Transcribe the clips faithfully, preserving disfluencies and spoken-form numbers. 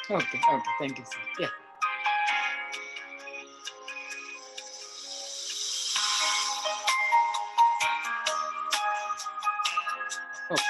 Okay, okay, thank you, sir. Yeah. Okay.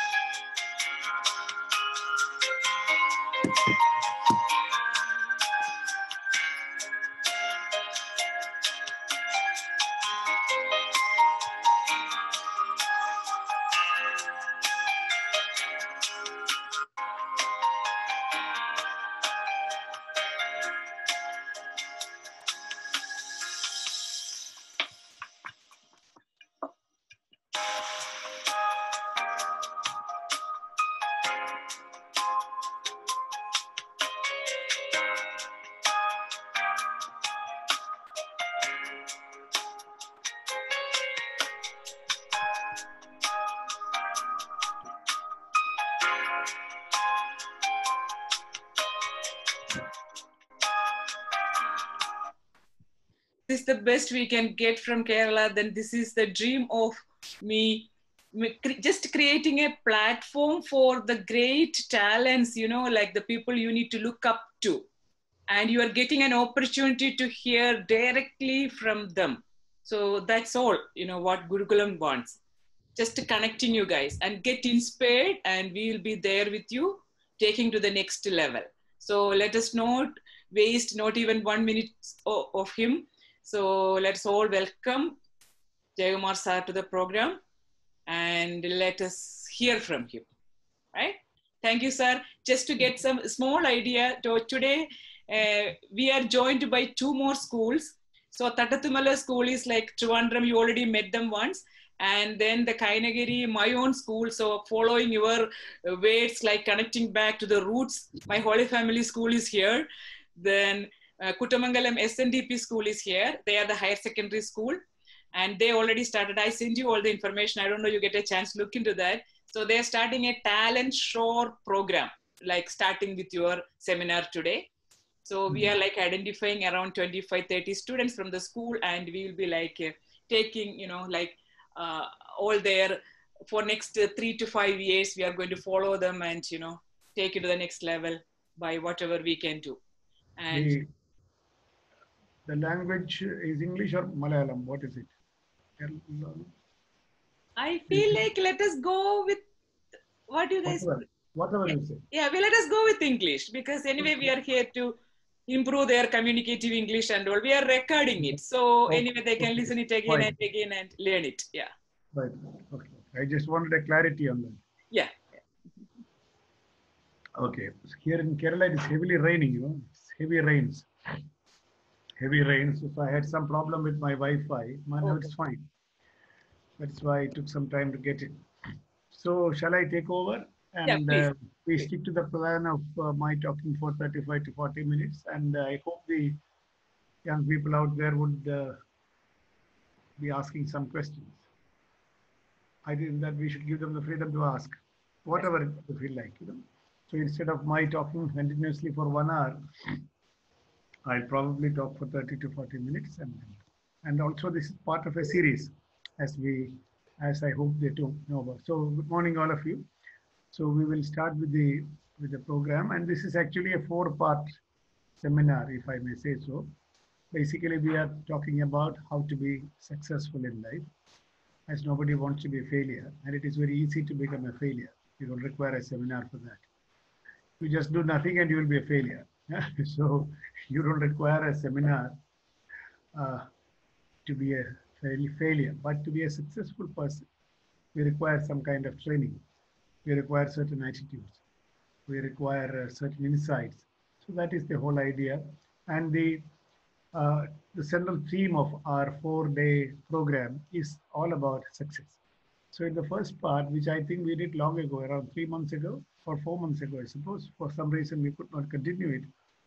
This is the best we can get from Kerala, then this is the dream of me, me cre- just creating a platform for the great talents, you know, like the people you need to look up to. And you are getting an opportunity to hear directly from them. So that's all, you know, what Gurukulam wants. Just connecting you guys and get inspired, and we will be there with you, taking to the next level. So let us not waste not even one minute of, of him. So let's all welcome Jaykumar sir to the program and let us hear from him. Right? Thank you, sir. Just to get some small idea, to today uh, we are joined by two more schools. So Tatatumala school is like Trivandrum, you already met them once. And then the Kainagiri, my own school. So following your uh, words, like connecting back to the roots, my Holy Family school is here. Then uh, Kutamangalam S N D P school is here. They are the higher secondary school. And they already started. I sent you all the information. I don't know you get a chance to look into that. So they're starting a talent shore program, like starting with your seminar today. So we are like identifying around twenty-five, thirty students from the school, and we will be like uh, taking, you know, like uh, all their, for next uh, three to five years, we are going to follow them and, you know, take it to the next level by whatever we can do. And The, the language is English or Malayalam? What is it? I feel like let us go with what you guys, Whatever, whatever yeah, you say. yeah, well, let us go with English, because anyway we are here to improve their communicative English and all. We are recording it, so Okay, anyway they can okay, listen it again and fine. again and learn it. Yeah, Right. Okay. I just wanted a clarity on that. yeah. Okay. Here in Kerala, it is heavily raining, you know, it's heavy rains. Heavy rains. If I had some problem with my Wi-Fi, man, now Okay. it's fine. That's why it took some time to get it. So shall I take over? Yeah, And please, uh, we please. stick to the plan of uh, my talking for thirty-five to forty minutes. And uh, I hope the young people out there would uh, be asking some questions. I think that we should give them the freedom to ask Yeah. whatever they feel like, you know. So instead of my talking continuously for one hour, I'll probably talk for thirty to forty minutes. And, and also this is part of a series as we, as I hope they do know about. So good morning, all of you. So we will start with the, with the program. And this is actually a four part seminar, if I may say so. Basically, we are talking about how to be successful in life, as nobody wants to be a failure. And it is very easy to become a failure. You don't require a seminar for that. You just do nothing and you will be a failure. So you don't require a seminar uh, to be a failure, but to be a successful person, we require some kind of training. We require certain attitudes. We require uh, certain insights. So that is the whole idea. And the uh, the central theme of our four-day program is all about success. So in the first part, which I think we did long ago, around three months ago or four months ago, I suppose, for some reason we could not continue it.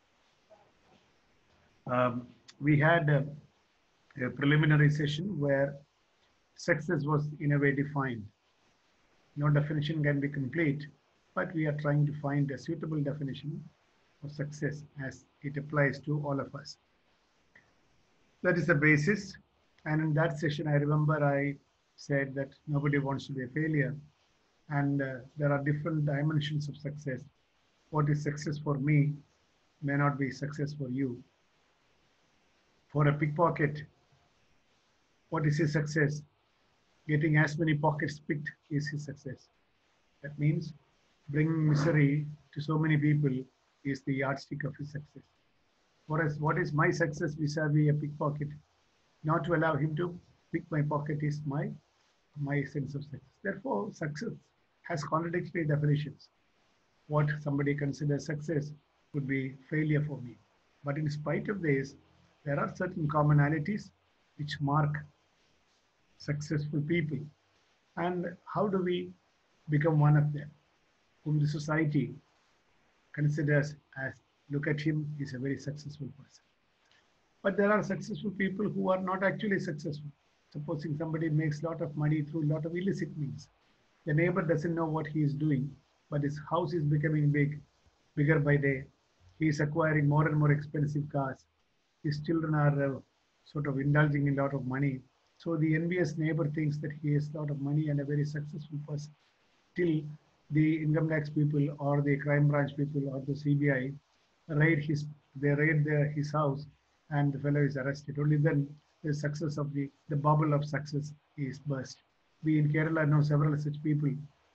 Um, we had a, a preliminary session where success was in a way defined. No definition can be complete, but we are trying to find a suitable definition of success as it applies to all of us. That is the basis. And in that session, I remember I said that nobody wants to be a failure. And uh, there are different dimensions of success. What is success for me may not be success for you. For a pickpocket, what is his success? Getting as many pockets picked is his success. That means bringing misery to so many people is the yardstick of his success. Whereas what is my success vis-a-vis a pickpocket? Not to allow him to pick my pocket is my, my sense of success. Therefore, success has contradictory definitions. What somebody considers success would be failure for me. But in spite of this, there are certain commonalities which mark successful people. And how do we become one of them, whom the society considers as, look at him, he's a very successful person. But there are successful people who are not actually successful. Supposing somebody makes a lot of money through a lot of illicit means. The neighbor doesn't know what he is doing, but his house is becoming big, bigger by day. He is acquiring more and more expensive cars. His children are uh, sort of indulging in a lot of money. So the envious neighbor thinks that he has a lot of money and a very successful person. Till the income tax people or the crime branch people or the C B I raid his, they raid their, his house and the fellow is arrested. Only then the success of the, the bubble of success is burst. We in Kerala know several such people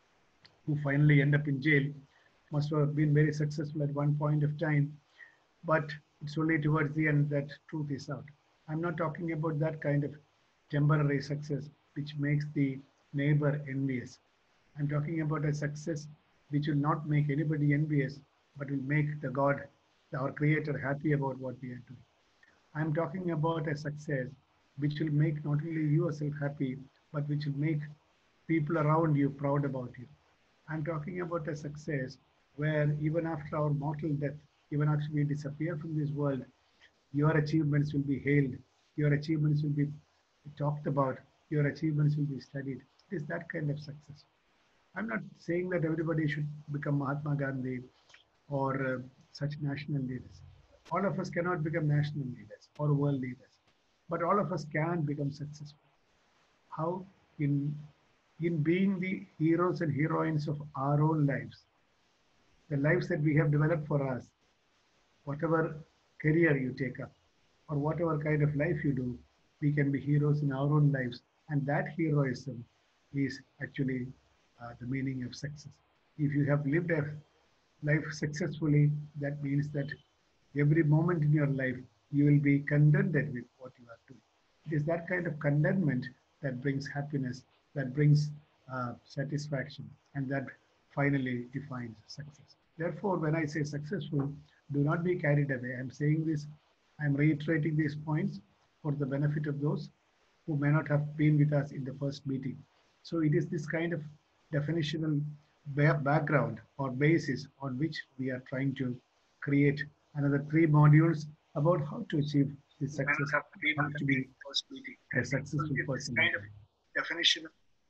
who finally end up in jail, must have been very successful at one point of time, but it's only towards the end that truth is out. I'm not talking about that kind of temporary success which makes the neighbor envious. I'm talking about a success which will not make anybody envious, but will make the God, our Creator, happy about what we are doing. I'm talking about a success which will make not only yourself happy, but which will make people around you proud about you. I'm talking about a success where even after our mortal death, even after we disappear from this world, your achievements will be hailed, your achievements will be talked about, your achievements will be studied. It is that kind of success. I'm not saying that everybody should become Mahatma Gandhi or uh, such national leaders. All of us cannot become national leaders or world leaders, but all of us can become successful. How? In, in being the heroes and heroines of our own lives, the lives that we have developed for us, whatever career you take up or whatever kind of life you do, we can be heroes in our own lives. And that heroism is actually uh, the meaning of success. If you have lived a life successfully, that means that every moment in your life, you will be contented with what you are doing. It is that kind of contentment that brings happiness, that brings uh, satisfaction, and that finally defines success. Therefore, when I say successful, do not be carried away. I'm saying this, I'm reiterating these points for the benefit of those who may not have been with us in the first meeting. So it is this kind of definitional background or basis on which we are trying to create another three modules about how to achieve this success, how to be a successful person. Kind of definition.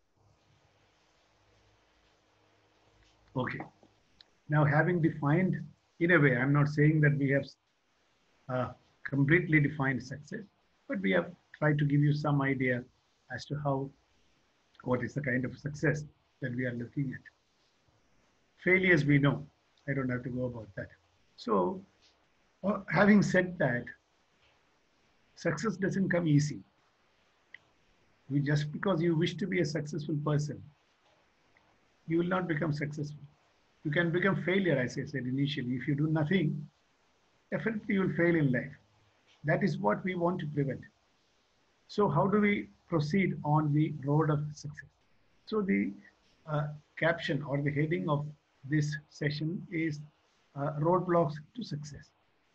Okay. Now, having defined, in a way, I'm not saying that we have uh, completely defined success, but we have tried to give you some idea as to how, what is the kind of success that we are looking at. Failures we know. I don't have to go about that. So, uh, having said that, success doesn't come easy. You, just because you wish to be a successful person, you will not become successful. You can become failure, as I said initially. If you do nothing, definitely you will fail in life. That is what we want to prevent. So how do we proceed on the road of success? So the uh, caption or the heading of this session is uh, roadblocks to success.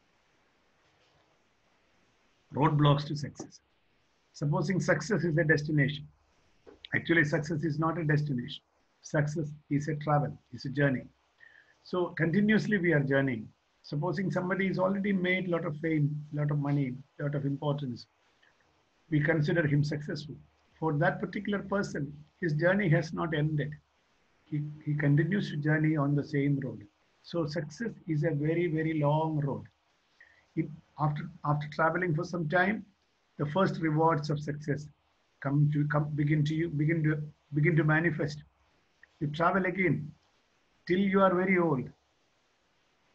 Roadblocks to success. Supposing success is a destination. Actually, success is not a destination. Success is a travel, is a journey. So continuously we are journeying. Supposing somebody has already made a lot of fame, a lot of money, a lot of importance, we consider him successful. For that particular person, his journey has not ended. He, he continues to journey on the same road. So success is a very, very long road. It, after, after traveling for some time, the first rewards of success come to come begin to you begin to begin to manifest. You travel again till you are very old.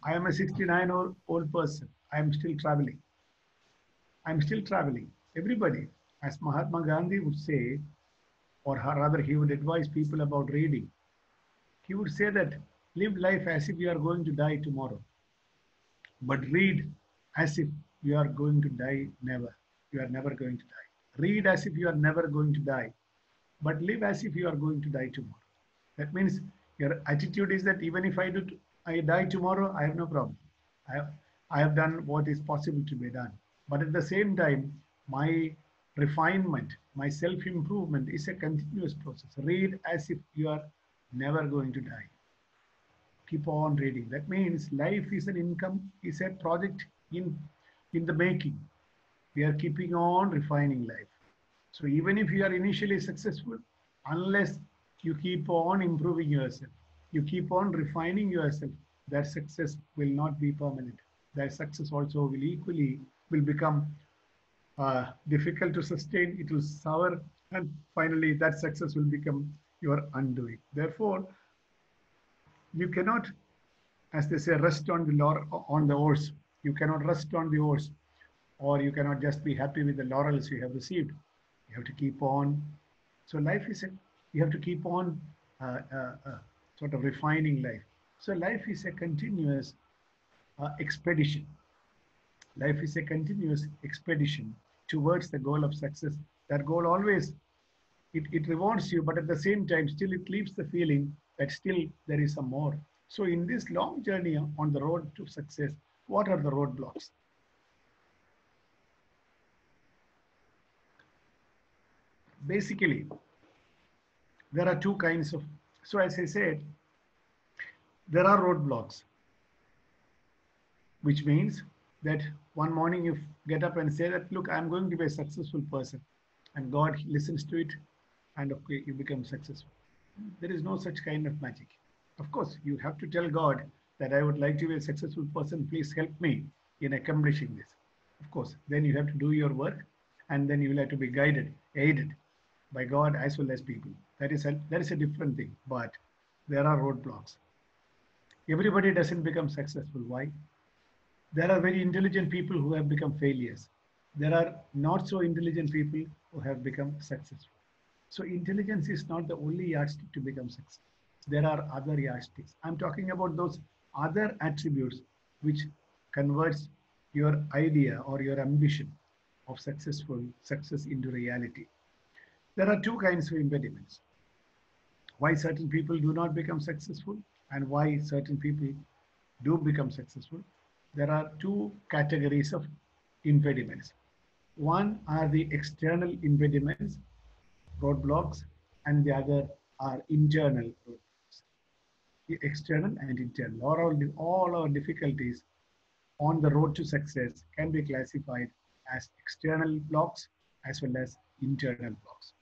I am a sixty-nine old, old person. I am still traveling. I'm still traveling. Everybody, as Mahatma Gandhi would say, or rather he would advise people about reading. He would say that live life as if you are going to die tomorrow, but read as if you are going to die never. You are never going to die. Read as if you are never going to die, but live as if you are going to die tomorrow. That means your attitude is that even if I do, I die tomorrow, I have no problem. I have, I have done what is possible to be done. But at the same time, my refinement, my self-improvement is a continuous process. Read as if you are never going to die. Keep on reading. That means life is an income, is a project in, in the making. We are keeping on refining life. So even if you are initially successful, unless you keep on improving yourself, you keep on refining yourself, that success will not be permanent. That success also will equally will become uh, difficult to sustain. It will sour, and finally that success will become your undoing. Therefore, you cannot, as they say, rest on the laur on the oars. You cannot rest on the oars, or you cannot just be happy with the laurels you have received. You have to keep on. So life is a, you have to keep on uh, uh, uh, sort of refining life. So life is a continuous uh, expedition. Life is a continuous expedition towards the goal of success. That goal always, it, it rewards you, but at the same time, still it leaves the feeling that still there is some more. So in this long journey on the road to success, what are the roadblocks? Basically, there are two kinds of, so as I said, there are roadblocks, which means that one morning you get up and say that, look, I'm going to be a successful person. And God listens to it, and okay, you become successful. There is no such kind of magic. Of course, you have to tell God that I would like to be a successful person. Please help me in accomplishing this. Of course, then you have to do your work, and then you will have to be guided, aided by God as well as people. That is a, that is a different thing, but there are roadblocks. Everybody doesn't become successful. Why? There are very intelligent people who have become failures. There are not so intelligent people who have become successful. So intelligence is not the only yardstick to become successful. There are other yardsticks. I'm talking about those other attributes which converts your idea or your ambition of successful success into reality. There are two kinds of impediments. Why certain people do not become successful and why certain people do become successful. There are two categories of impediments. One are the external impediments, roadblocks, and the other are internal roadblocks. The external and internal, all, all our difficulties on the road to success can be classified as external blocks as well as internal blocks.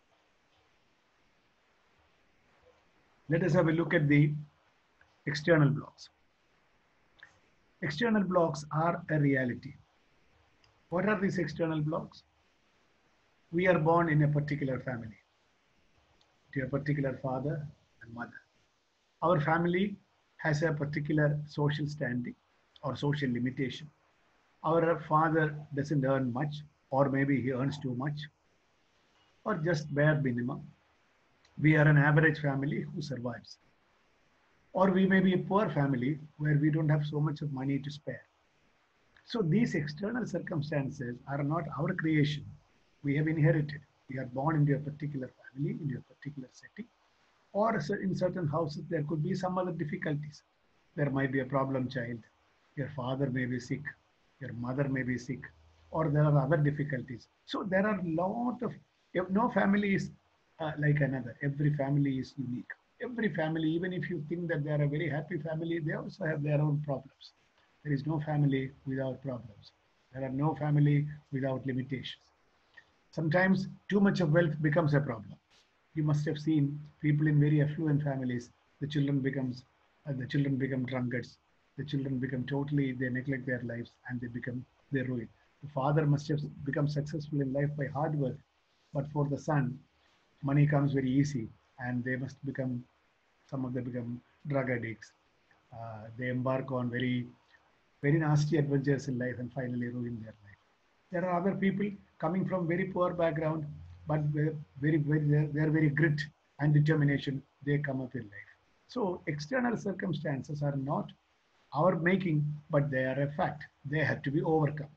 Let us have a look at the external blocks. External blocks are a reality. What are these external blocks? We are born in a particular family, to a particular father and mother. Our family has a particular social standing or social limitation. Our father doesn't earn much, or maybe he earns too much, or just bare minimum. We are an average family who survives. Or we may be a poor family where we don't have so much of money to spare. So these external circumstances are not our creation. We have inherited. We are born into a particular family, into a particular setting. Or in certain houses, there could be some other difficulties. There might be a problem child. Your father may be sick. Your mother may be sick. Or there are other difficulties. So there are a lot of, no family is uh, like another. Every family is unique. Every family, even if you think that they are a very happy family, they also have their own problems. There is no family without problems. There are no family without limitations. Sometimes too much of wealth becomes a problem. You must have seen people in very affluent families, the children becomes, uh, the children become drunkards. The children become totally, they neglect their lives and they become, they ruin. The father must have become successful in life by hard work, but for the son, money comes very easy and they must become, some of them become drug addicts. Uh, they embark on very very nasty adventures in life and finally ruin their life. There are other people coming from very poor background, but very, very, very they're, they're very grit and determination. They come up in life. So external circumstances are not our making, but they are a fact. They have to be overcome.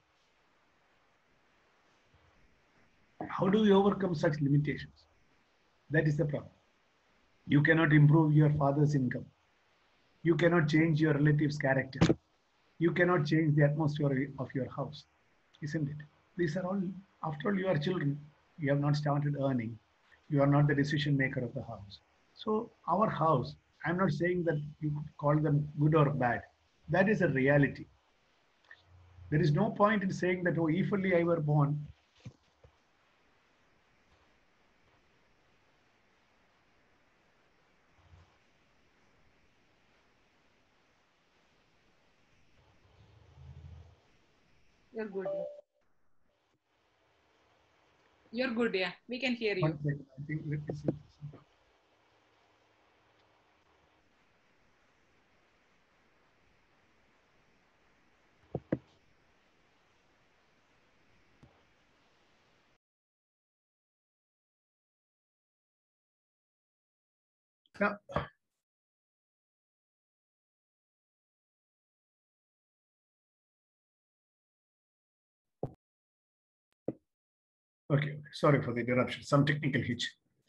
How do we overcome such limitations? That is the problem. You cannot improve your father's income. You cannot change your relative's character. You cannot change the atmosphere of your house, isn't it? These are all, after all, you are children. You have not started earning. You are not the decision maker of the house. So our house, I'm not saying that you could call them good or bad. That is a reality. There is no point in saying that, oh, if only I were born. You're good. You're good, yeah. We can hear you. One second, I think, let me see. Now, okay, sorry for the interruption, some technical hitch.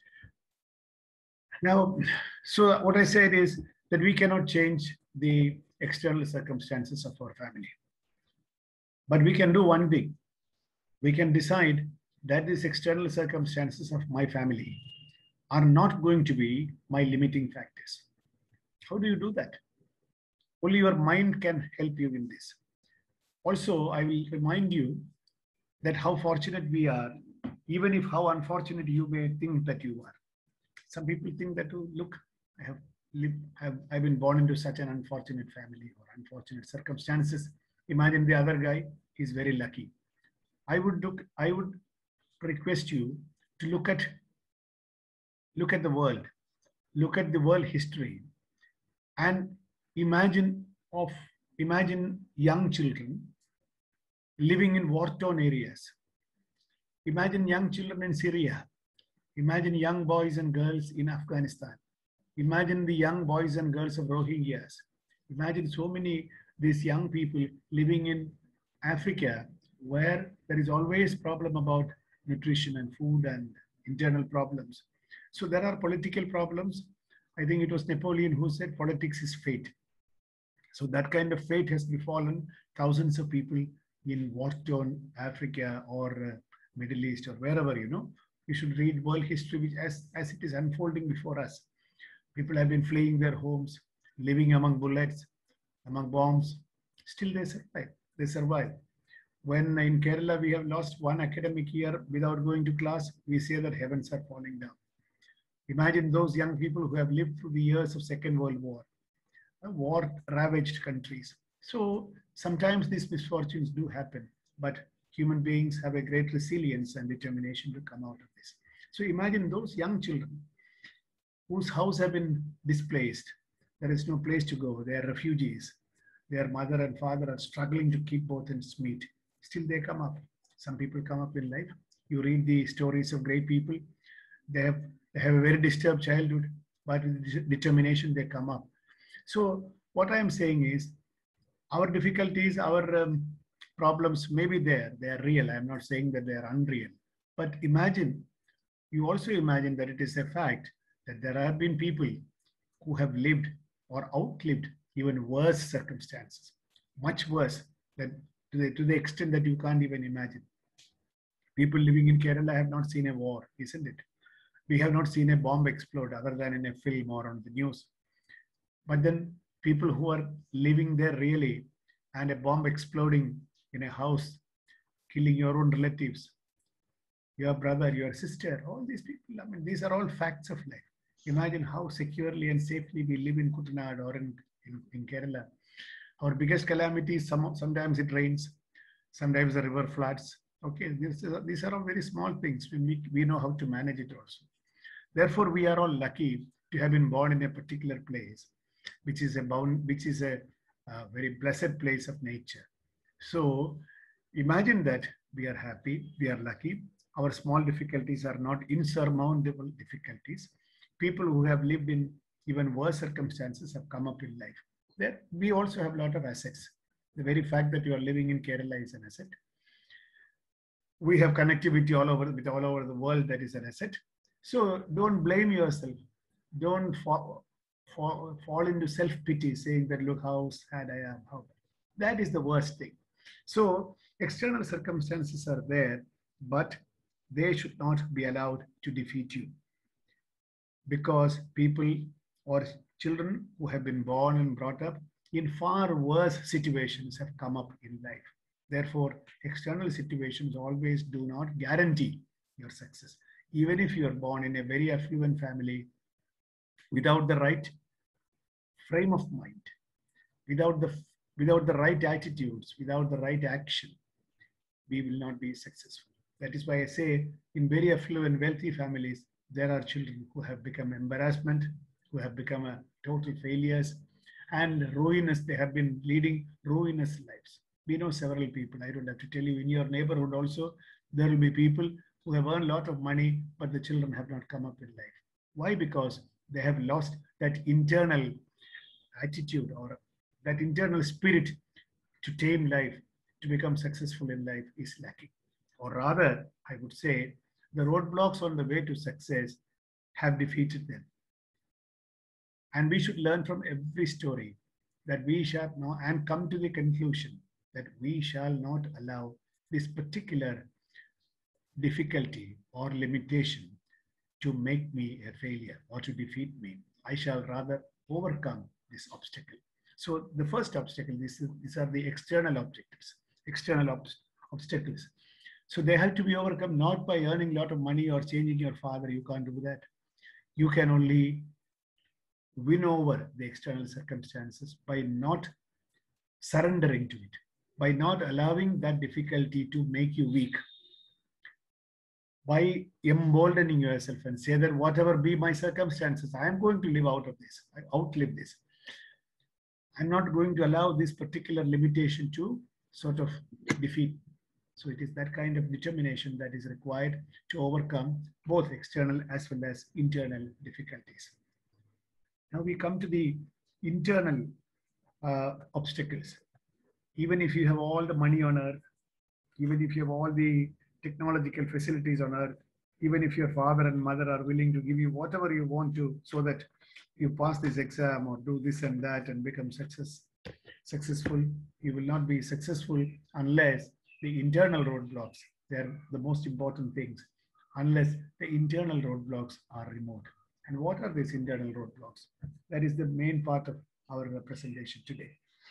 Now, so what I said is that we cannot change the external circumstances of our family. But we can do one thing. We can decide that these external circumstances of my family are not going to be my limiting factors. How do you do that? Only your mind can help you in this. Also, I will remind you that how fortunate we are, even if how unfortunate you may think that you are. Some people think that, oh, look, I have lived, have, I've been born into such an unfortunate family or unfortunate circumstances. Imagine the other guy, he's very lucky. I would look, I would request you to look at, look at the world, look at the world history, and imagine of, imagine young children living in war-torn areas. Imagine young children in Syria. Imagine young boys and girls in Afghanistan. Imagine the young boys and girls of Rohingyas. Imagine so many these young people living in Africa, where there is always problem about nutrition and food and internal problems. So there are political problems. I think it was Napoleon who said politics is fate. So that kind of fate has befallen thousands of people in war-torn Africa or uh, Middle East or wherever, you know. You should read world history which as, as it is unfolding before us. People have been fleeing their homes, living among bullets, among bombs. Still they survive. They survive. When in Kerala we have lost one academic year without going to class, we say that heavens are falling down. Imagine those young people who have lived through the years of Second World War, war-ravaged countries. So sometimes these misfortunes do happen, but human beings have a great resilience and determination to come out of this. So imagine those young children whose house have been displaced. There is no place to go. They are refugees. Their mother and father are struggling to keep both ends meet. Still they come up. Some people come up in life. You read the stories of great people. They have, they have a very disturbed childhood, but with determination they come up. So what I am saying is, our difficulties, our um, problems may be there. They are real. I am not saying that they are unreal. But imagine, you also imagine that it is a fact that there have been people who have lived or outlived even worse circumstances, much worse, than to the, to the extent that you can't even imagine. People living in Kerala have not seen a war, isn't it? We have not seen a bomb explode other than in a film or on the news. But then people who are living there really, and a bomb exploding in a house, killing your own relatives, your brother, your sister, all these people, I mean, these are all facts of life. Imagine how securely and safely we live in Kuttanad or in, in, in Kerala. Our biggest calamity is some, sometimes it rains, sometimes the river floods. Okay, this is, these are all very small things. We, we know how to manage it also. Therefore, we are all lucky to have been born in a particular place, which is a bound, which is a a very blessed place of nature. So imagine that we are happy, we are lucky. Our small difficulties are not insurmountable difficulties. People who have lived in even worse circumstances have come up in life. There, we also have a lot of assets. The very fact that you are living in Kerala is an asset. We have connectivity all over with all over the world. That is an asset. So don't blame yourself. Don't fall, fall, fall into self-pity, saying that look how sad I am. How that is the worst thing. So external circumstances are there, but they should not be allowed to defeat you, because people or children who have been born and brought up in far worse situations have come up in life. Therefore, external situations always do not guarantee your success. Even if you are born in a very affluent family, without the right frame of mind, without the, without the right attitudes, without the right action, we will not be successful. That is why I say in very affluent, wealthy families, there are children who have become embarrassment, who have become a total failures, and ruinous. They have been leading ruinous lives. We know several people. I don't have to tell you. In your neighborhood also, there will be people who have earned a lot of money, but the children have not come up in life. Why? Because they have lost that internal attitude or that internal spirit to tame life, to become successful in life is lacking. Or rather, I would say, the roadblocks on the way to success have defeated them. And we should learn from every story that we shall know and come to the conclusion that we shall not allow this particular difficulty or limitation to make me a failure or to defeat me. I shall rather overcome this obstacle. So the first obstacle, this is, these are the external objectives, external ob obstacles. So they have to be overcome not by earning a lot of money or changing your father. You can't do that. You can only win over the external circumstances by not surrendering to it, by not allowing that difficulty to make you weak, by emboldening yourself and say that whatever be my circumstances, I am going to live out of this, I outlive this. I'm not going to allow this particular limitation to sort of defeat. So it is that kind of determination that is required to overcome both external as well as internal difficulties. Now we come to the internal uh, obstacles. Even if you have all the money on earth, even if you have all the technological facilities on earth, even if your father and mother are willing to give you whatever you want to so that you pass this exam or do this and that and become success, successful, you will not be successful unless the internal roadblocks, they're the most important things, unless the internal roadblocks are removed. And what are these internal roadblocks? That is the main part of our presentation today.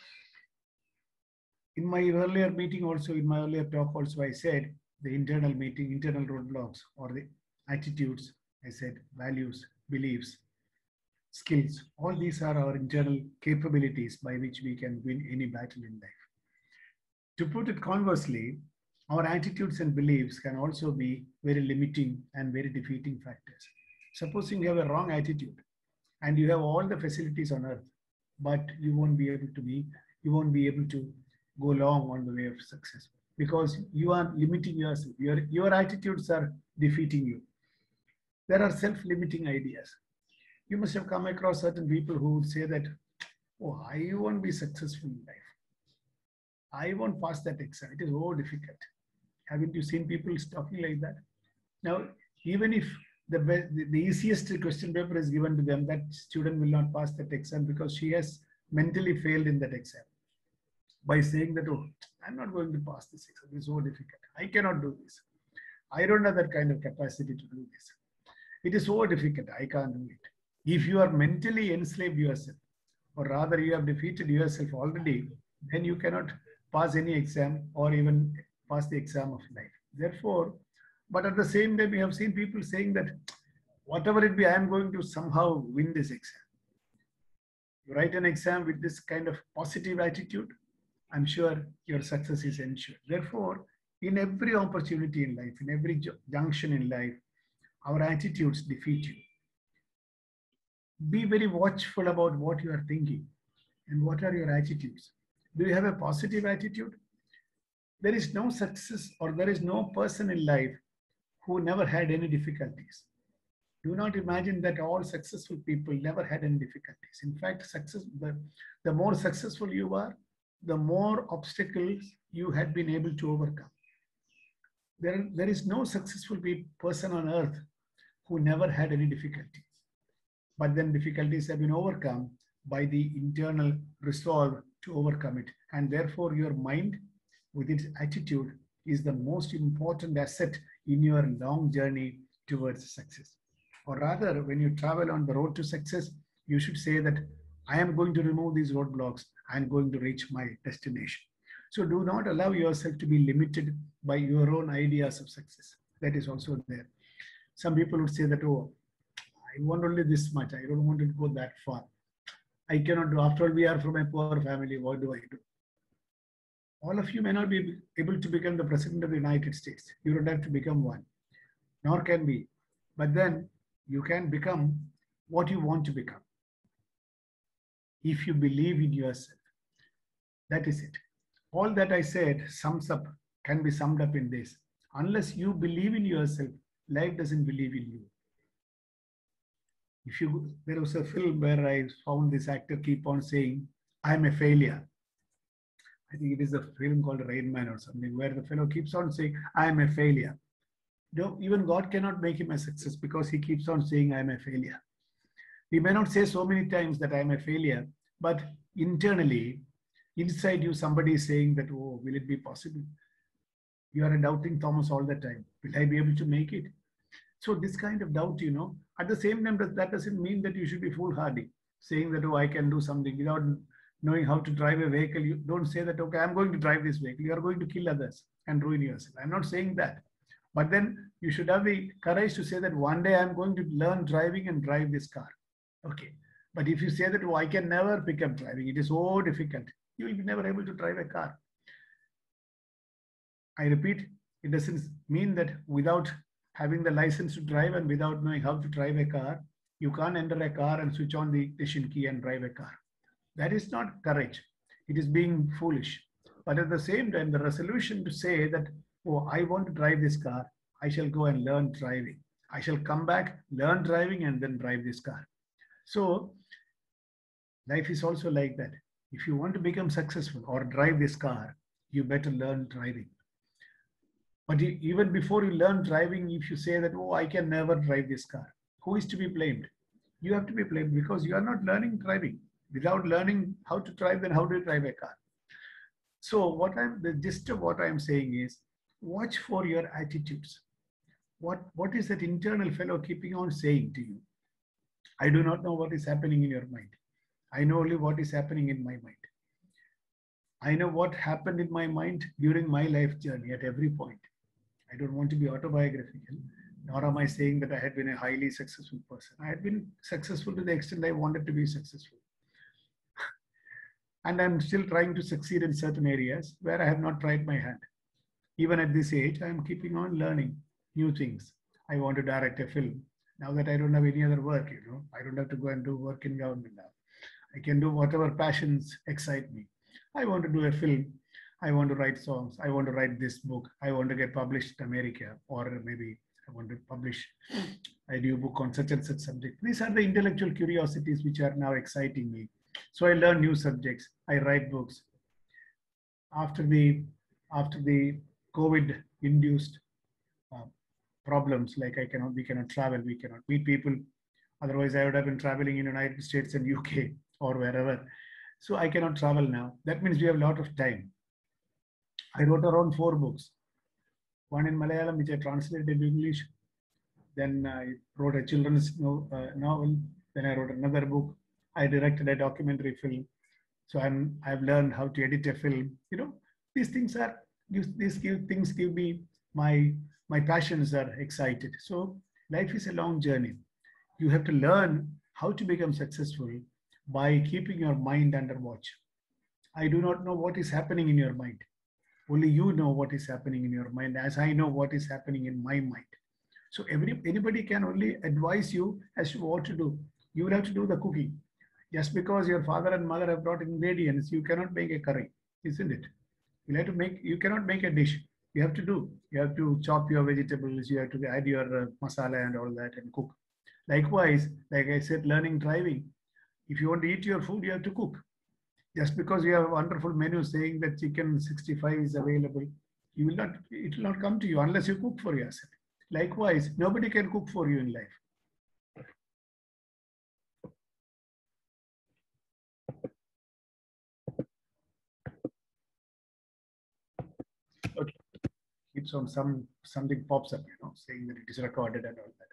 In my earlier meeting also, in my earlier talk also, I said the internal meeting, internal roadblocks or the attitudes, I said values, beliefs, skills, all these are our internal capabilities by which we can win any battle in life. To put it conversely, our attitudes and beliefs can also be very limiting and very defeating factors. Supposing you have a wrong attitude and you have all the facilities on earth, but you won't be able to be, you won't be able to go long on the way of success because you are limiting yourself. Your, your attitudes are defeating you. There are self-limiting ideas. You must have come across certain people who would say that, oh, I won't be successful in life. I won't pass that exam. It is so difficult. Haven't you seen people talking like that? Now, even if the, the, the easiest question paper is given to them, that student will not pass that exam because she has mentally failed in that exam by saying that, oh, I'm not going to pass this exam. It's so difficult. I cannot do this. I don't have that kind of capacity to do this. It is so difficult. I can't do it. If you are mentally enslaved yourself, or rather you have defeated yourself already, then you cannot pass any exam or even pass the exam of life. Therefore, but at the same time, we have seen people saying that whatever it be, I am going to somehow win this exam. You write an exam with this kind of positive attitude, I'm sure your success is ensured. Therefore, in every opportunity in life, in every junction in life, our attitudes defeat you. Be very watchful about what you are thinking. And what are your attitudes? Do you have a positive attitude? There is no success or there is no person in life who never had any difficulties. Do not imagine that all successful people never had any difficulties. In fact, success, the, the more successful you are, the more obstacles you had been able to overcome. There, there is no successful person on earth who never had any difficulties. But then difficulties have been overcome by the internal resolve to overcome it. And therefore, your mind with its attitude is the most important asset in your long journey towards success. Or rather, when you travel on the road to success, you should say that I am going to remove these roadblocks. I am going to reach my destination. So do not allow yourself to be limited by your own ideas of success. That is also there. Some people would say that, oh, I want only this much. I don't want to go that far. I cannot do. After all, we are from a poor family. What do I do? All of you may not be able to become the President of the United States. You don't have to become one, nor can we. But then you can become what you want to become. If you believe in yourself, that is it. All that I said sums up, can be summed up in this. Unless you believe in yourself, life doesn't believe in you. If you, there was a film where I found this actor keep on saying, I'm a failure. I think it is a film called Rain Man or something, where the fellow keeps on saying, I am a failure. No, even God cannot make him a success because he keeps on saying, I am a failure. We may not say so many times that I am a failure, but internally, inside you, somebody is saying that, oh, will it be possible? You are a doubting Thomas all the time. Will I be able to make it? So this kind of doubt, you know, at the same time, that doesn't mean that you should be foolhardy, saying that, oh, I can do something without knowing how to drive a vehicle. You don't say that, okay, I'm going to drive this vehicle. You are going to kill others and ruin yourself. I'm not saying that. But then you should have the courage to say that one day I'm going to learn driving and drive this car. Okay. But if you say that, oh, I can never pick up driving, it is so difficult, you will be never able to drive a car. I repeat, it doesn't mean that without having the license to drive and without knowing how to drive a car, you can't enter a car and switch on the ignition key and drive a car. That is not courage. It is being foolish. But at the same time, the resolution to say that, oh, I want to drive this car, I shall go and learn driving. I shall come back, learn driving, and then drive this car. So life is also like that. If you want to become successful or drive this car, you better learn driving. But even before you learn driving, if you say that, oh, I can never drive this car, who is to be blamed? You have to be blamed because you are not learning driving. Without learning how to drive, then how do you drive a car? So what I'm, the gist of what I'm saying is, watch for your attitudes. What, what is that internal fellow keeping on saying to you? I do not know what is happening in your mind. I know only what is happening in my mind. I know what happened in my mind during my life journey at every point. I don't want to be autobiographical, nor am I saying that I had been a highly successful person. I had been successful to the extent I wanted to be successful. And I'm still trying to succeed in certain areas where I have not tried my hand. Even at this age, I'm keeping on learning new things. I want to direct a film. Now that I don't have any other work, you know, I don't have to go and do work in government now. I can do whatever passions excite me. I want to do a film. I want to write songs. I want to write this book. I want to get published in America, or maybe I want to publish a new book on such and such subject. These are the intellectual curiosities which are now exciting me. So I learn new subjects. I write books. After the, after the COVID-induced uh, problems, like I cannot, we cannot travel, we cannot meet people. Otherwise, I would have been traveling in the United States and U K or wherever. So I cannot travel now. That means we have a lot of time. I wrote around four books. One in Malayalam, which I translated into English. Then I wrote a children's novel. Then I wrote another book. I directed a documentary film. So I'm, I've learned how to edit a film. You know, these things are, these give, things give me, my, my passions are excited. So life is a long journey. You have to learn how to become successful by keeping your mind under watch. I do not know what is happening in your mind. Only you know what is happening in your mind, as I know what is happening in my mind. So every, anybody can only advise you as to what to do. You will have to do the cooking. Just because your father and mother have brought ingredients, you cannot make a curry, isn't it? You have to make, you cannot make a dish. You have to do, you have to chop your vegetables, you have to add your uh, masala and all that and cook. Likewise, like I said, learning driving. If you want to eat your food, you have to cook. Just because you have a wonderful menu saying that chicken sixty-five is available, you will not, it will not come to you unless you cook for yourself. Likewise, nobody can cook for you in life. Okay. Keeps on some, something pops up, you know, saying that it is recorded and all that.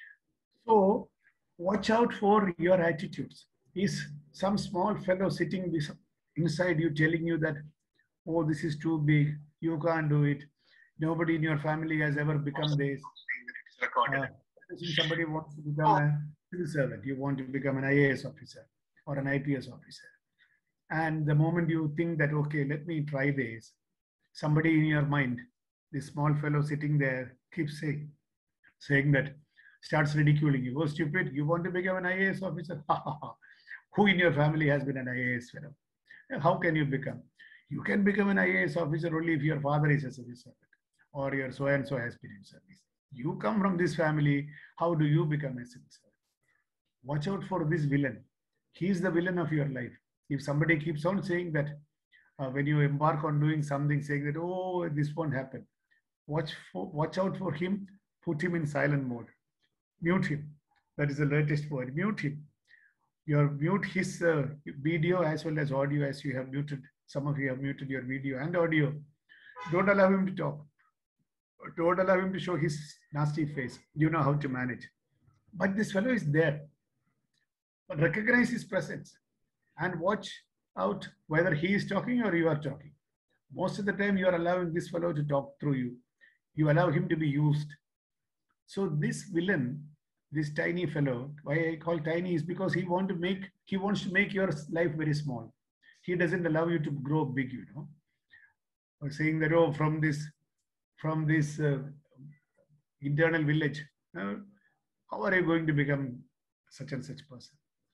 So watch out for your attitudes. Is some small fellow sitting inside you telling you that, oh, this is too big, you can't do it. Nobody in your family has ever become this. Uh, somebody wants to become a civil servant, you want to become an I A S officer or an I P S officer. And the moment you think that, okay, let me try this, somebody in your mind, this small fellow sitting there, keeps saying, saying that, starts ridiculing you. Oh, stupid, you want to become an I A S officer? Who in your family has been an I A S fellow? How can you become? You can become an I A S officer only if your father is a civil servant or your so-and-so has been in service. You come from this family, how do you become a civil servant? Watch out for this villain. He is the villain of your life. If somebody keeps on saying that, uh, when you embark on doing something, saying that, oh, this won't happen, watch, for, watch out for him, put him in silent mode. Mute him. That is the latest word. Mute him. You mute his uh, video as well as audio, as you have muted. Some of you have muted your video and audio. Don't allow him to talk. Don't allow him to show his nasty face. You know how to manage. But this fellow is there. But recognize his presence and watch out whether he is talking or you are talking. Most of the time, you are allowing this fellow to talk through you. You allow him to be used. So this villain, this tiny fellow, why I call tiny is because he want to make, he wants to make your life very small. He doesn't allow you to grow big, you know. Or saying that, oh, from this, from this uh, internal village, uh, how are you going to become such and such person?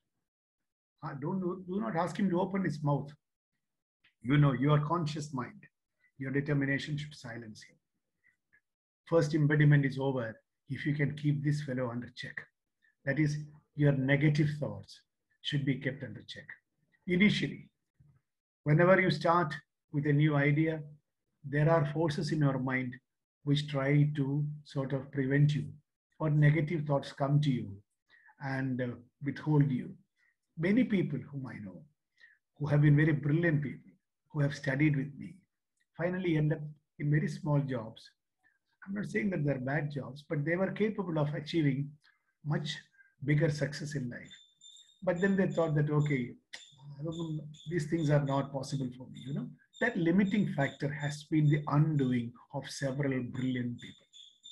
Uh, don't, do not ask him to open his mouth. You know, your conscious mind, your determination should silence him. First impediment is over if you can keep this fellow under check. That is, your negative thoughts should be kept under check. Initially, whenever you start with a new idea, there are forces in your mind which try to sort of prevent you, or negative thoughts come to you and uh, withhold you. Many people whom I know, who have been very brilliant people, who have studied with me, finally end up in very small jobs. I'm not saying that they're bad jobs, but they were capable of achieving much bigger success in life. But then they thought that, okay, I don't know, these things are not possible for me, you know. That limiting factor has been the undoing of several brilliant people.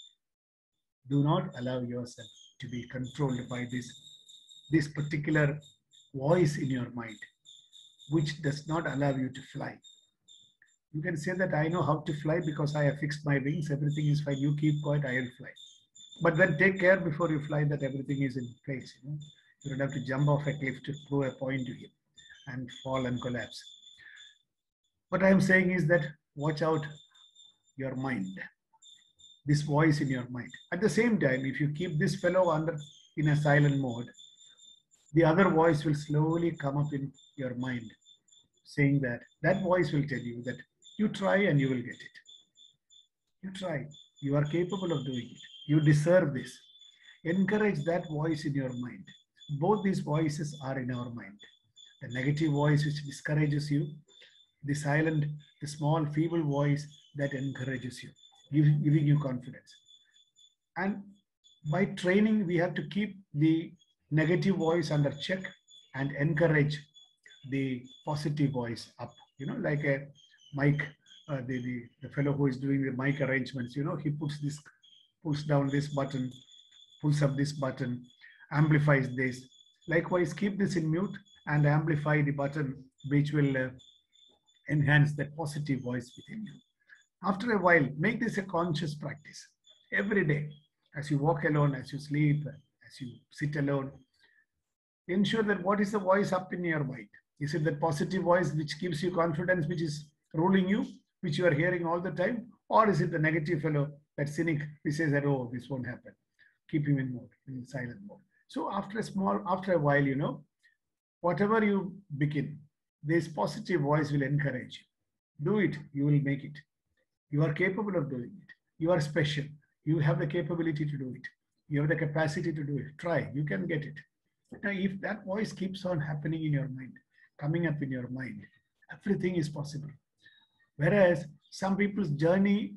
Do not allow yourself to be controlled by this, this particular voice in your mind, which does not allow you to fly. You can say that I know how to fly because I have fixed my wings, everything is fine, you keep quiet, I will fly. But then take care before you fly that everything is in place. You know? You don't have to jump off a cliff to prove a point to him and fall and collapse. What I am saying is that watch out your mind, this voice in your mind. At the same time, if you keep this fellow under in a silent mode, the other voice will slowly come up in your mind, saying that that voice will tell you that you try and you will get it. You try. You are capable of doing it. You deserve this. Encourage that voice in your mind. Both these voices are in our mind. The negative voice which discourages you, the silent, the small, feeble voice that encourages you, give, giving you confidence. And by training, we have to keep the negative voice under check and encourage the positive voice up. You know, like a mic, uh, the, the, the fellow who is doing the mic arrangements, you know, he puts this, pulls down this button, pulls up this button, amplifies this. Likewise, keep this in mute and amplify the button, which will uh, enhance that positive voice within you. After a while, make this a conscious practice. Every day, as you walk alone, as you sleep, as you sit alone, ensure that what is the voice up in your mind? Is it that positive voice which gives you confidence, which is ruling you, which you are hearing all the time? Or is it the negative fellow, that cynic, who says that, oh, this won't happen? Keep him in mode, in silent mode. So after a small, after a while, you know, whatever you begin, this positive voice will encourage you. Do it, you will make it. You are capable of doing it. You are special. You have the capability to do it. You have the capacity to do it. Try, you can get it. Now, if that voice keeps on happening in your mind, coming up in your mind, everything is possible. Whereas some people's journey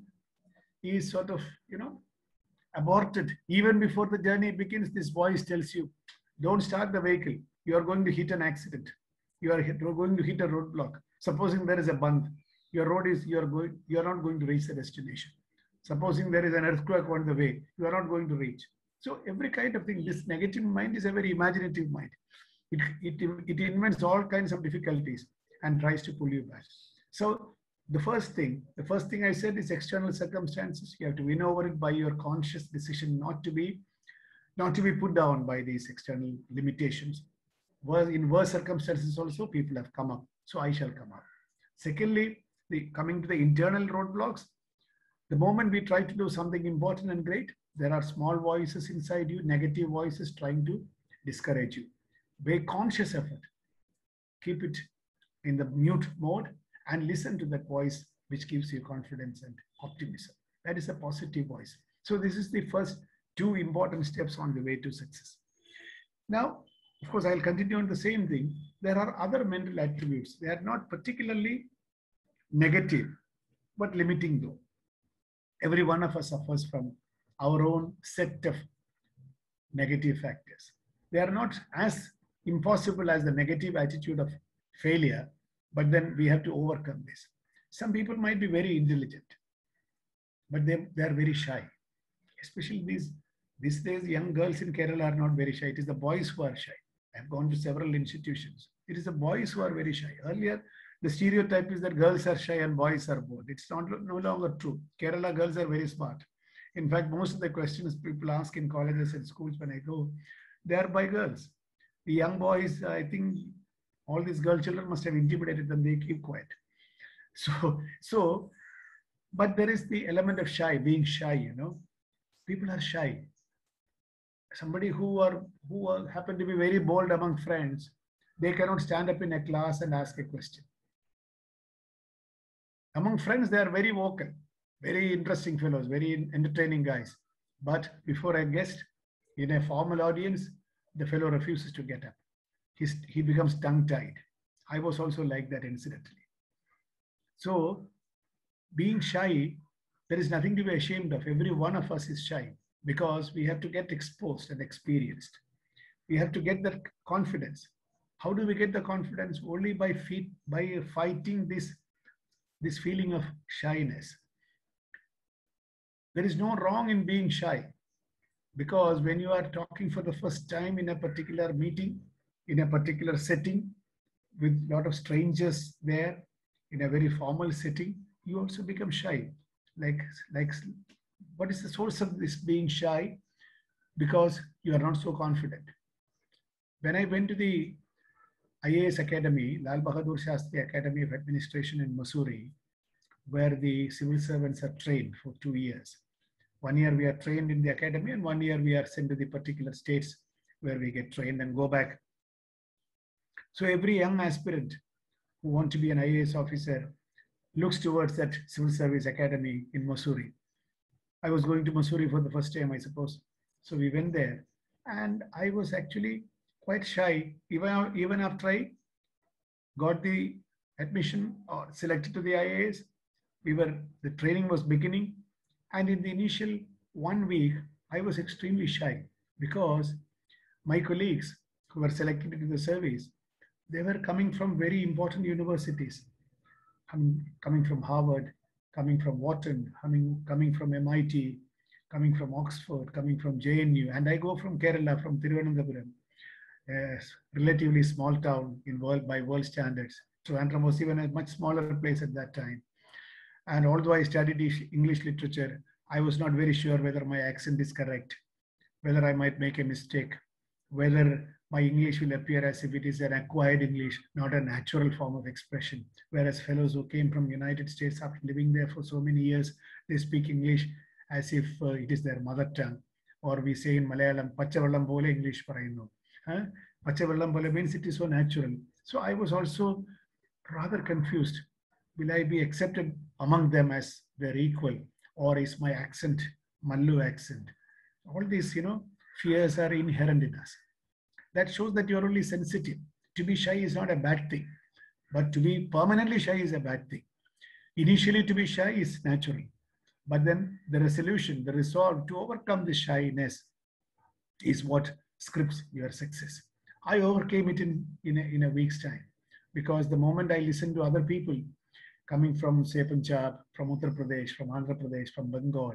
is sort of, you know, aborted. Even before the journey begins, this voice tells you, don't start the vehicle. You are going to hit an accident. You are, hit, you are going to hit a roadblock. Supposing there is a band, your road is, you are going, you are not going to reach the destination. Supposing there is an earthquake on the way, you are not going to reach. So every kind of thing, this negative mind is a very imaginative mind. It, it, it invents all kinds of difficulties and tries to pull you back. So the first thing, the first thing I said is external circumstances. You have to win over it by your conscious decision not to be, not to be put down by these external limitations. In worse circumstances also, people have come up. So I shall come up. Secondly, the, coming to the internal roadblocks, the moment we try to do something important and great, there are small voices inside you, negative voices trying to discourage you. Make conscious effort. Keep it in the mute mode and listen to that voice which gives you confidence and optimism. That is a positive voice. So this is the first two important steps on the way to success. Now, of course, I'll continue on the same thing. There are other mental attributes. They are not particularly negative, but limiting though. Every one of us suffers from our own set of negative factors. They are not as impossible as the negative attitude of failure, but then we have to overcome this. Some people might be very intelligent, but they, they are very shy. Especially these, these days, young girls in Kerala are not very shy. It is the boys who are shy. I have gone to several institutions. It is the boys who are very shy. Earlier, the stereotype is that girls are shy and boys are bored. It's not no longer true. Kerala girls are very smart. In fact, most of the questions people ask in colleges and schools when I go, they are by girls. The young boys, I think all these girl children must have intimidated them. They keep quiet. So, so, but there is the element of shy, being shy, you know. People are shy. Somebody who are who are, happen to be very bold among friends, they cannot stand up in a class and ask a question. Among friends, they are very vocal, very interesting fellows, very entertaining guys. But before a guest, in a formal audience, the fellow refuses to get up. He's, he becomes tongue-tied. I was also like that incidentally. So, being shy, there is nothing to be ashamed of. Every one of us is shy because we have to get exposed and experienced. We have to get that confidence. How do we get the confidence? Only by, feet, by fighting this, this feeling of shyness. There is no wrong in being shy, because when you are talking for the first time in a particular meeting, in a particular setting, with a lot of strangers there, in a very formal setting, you also become shy. Like, like, what is the source of this being shy? Because you are not so confident. When I went to the I A S Academy, Lal Bahadur Shastri Academy of Administration in Mussoorie, where the civil servants are trained for two years. One year we are trained in the academy and one year we are sent to the particular states where we get trained and go back. So every young aspirant who wants to be an I A S officer looks towards that civil service academy in Mussoorie. I was going to Mussoorie for the first time, I suppose. So we went there and I was actually quite shy. Even, even after I got the admission or selected to the I A S, we were, the training was beginning. And in the initial one week, I was extremely shy because my colleagues who were selected into the service, they were coming from very important universities. Coming, coming from Harvard, coming from Wharton, coming, coming from M I T, coming from Oxford, coming from J N U. And I go from Kerala, from Thiruvananthapuram, a relatively small town in world, by world standards. Trivandrum was even a much smaller place at that time. And although I studied English literature, I was not very sure whether my accent is correct, whether I might make a mistake, whether my English will appear as if it is an acquired English, not a natural form of expression. Whereas fellows who came from United States after living there for so many years, they speak English as if uh, it is their mother tongue. Or we say in Malayalam, Pachavallam pole English parayunnu. Huh? Pachavallam pole means it is so natural. So I was also rather confused. Will I be accepted among them as their equal? Or is my accent Mallu accent? All these, you know, fears are inherent in us. That shows that you're only sensitive. To be shy is not a bad thing, but to be permanently shy is a bad thing. Initially, to be shy is natural, but then the resolution, the resolve to overcome the shyness is what scripts your success. I overcame it in, in, a, in a week's time, because the moment I listened to other people coming from, say, Punjab, from Uttar Pradesh, from Andhra Pradesh, from Bengal,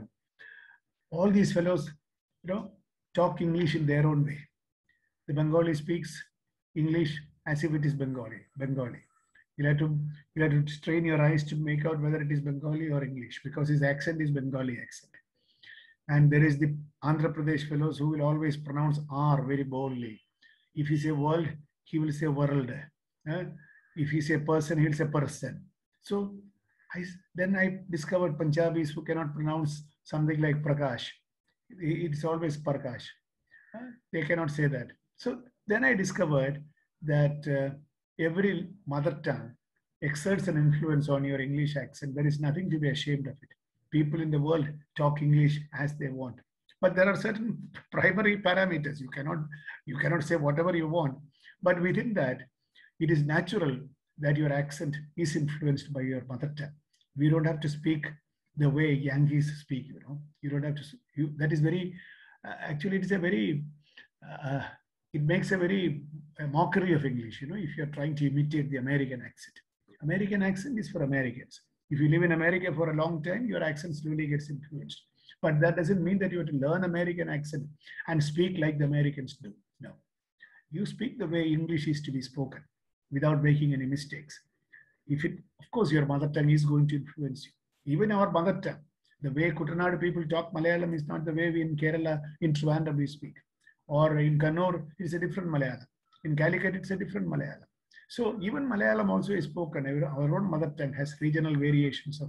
all these fellows, you know, talk English in their own way. The Bengali speaks English as if it is Bengali. Bengali. You have to you have to strain your eyes to make out whether it is Bengali or English, because his accent is Bengali accent. And there is the Andhra Pradesh fellows who will always pronounce R very boldly. If he say world, he will say world. Uh, if he say person, he'll say person. So I, then I discovered Punjabis who cannot pronounce something like Prakash. It's always Prakash. Uh, they cannot say that. So then I discovered that uh, every mother tongue exerts an influence on your English accent. There is nothing to be ashamed of it. People in the world talk English as they want. But there are certain primary parameters. You cannot, you cannot say whatever you want. But within that, it is natural that your accent is influenced by your mother tongue. We don't have to speak the way Yankees speak, you know. You don't have to, you, that is very, uh, actually it is a very, uh, it makes a very a mockery of English, you know, if you're trying to imitate the American accent. American accent is for Americans. If you live in America for a long time, your accent slowly gets influenced. But that doesn't mean that you have to learn American accent and speak like the Americans do. No. You speak the way English is to be spoken without making any mistakes. If it, of course, your mother tongue is going to influence you. Even our mother tongue, the way Kutanadu people talk Malayalam is not the way we in Kerala, in Trivandrum we speak. Or in Kannur, it's a different Malayalam. In Calicut, it's a different Malayalam. So even Malayalam also is spoken. Our own mother tongue has regional variations of.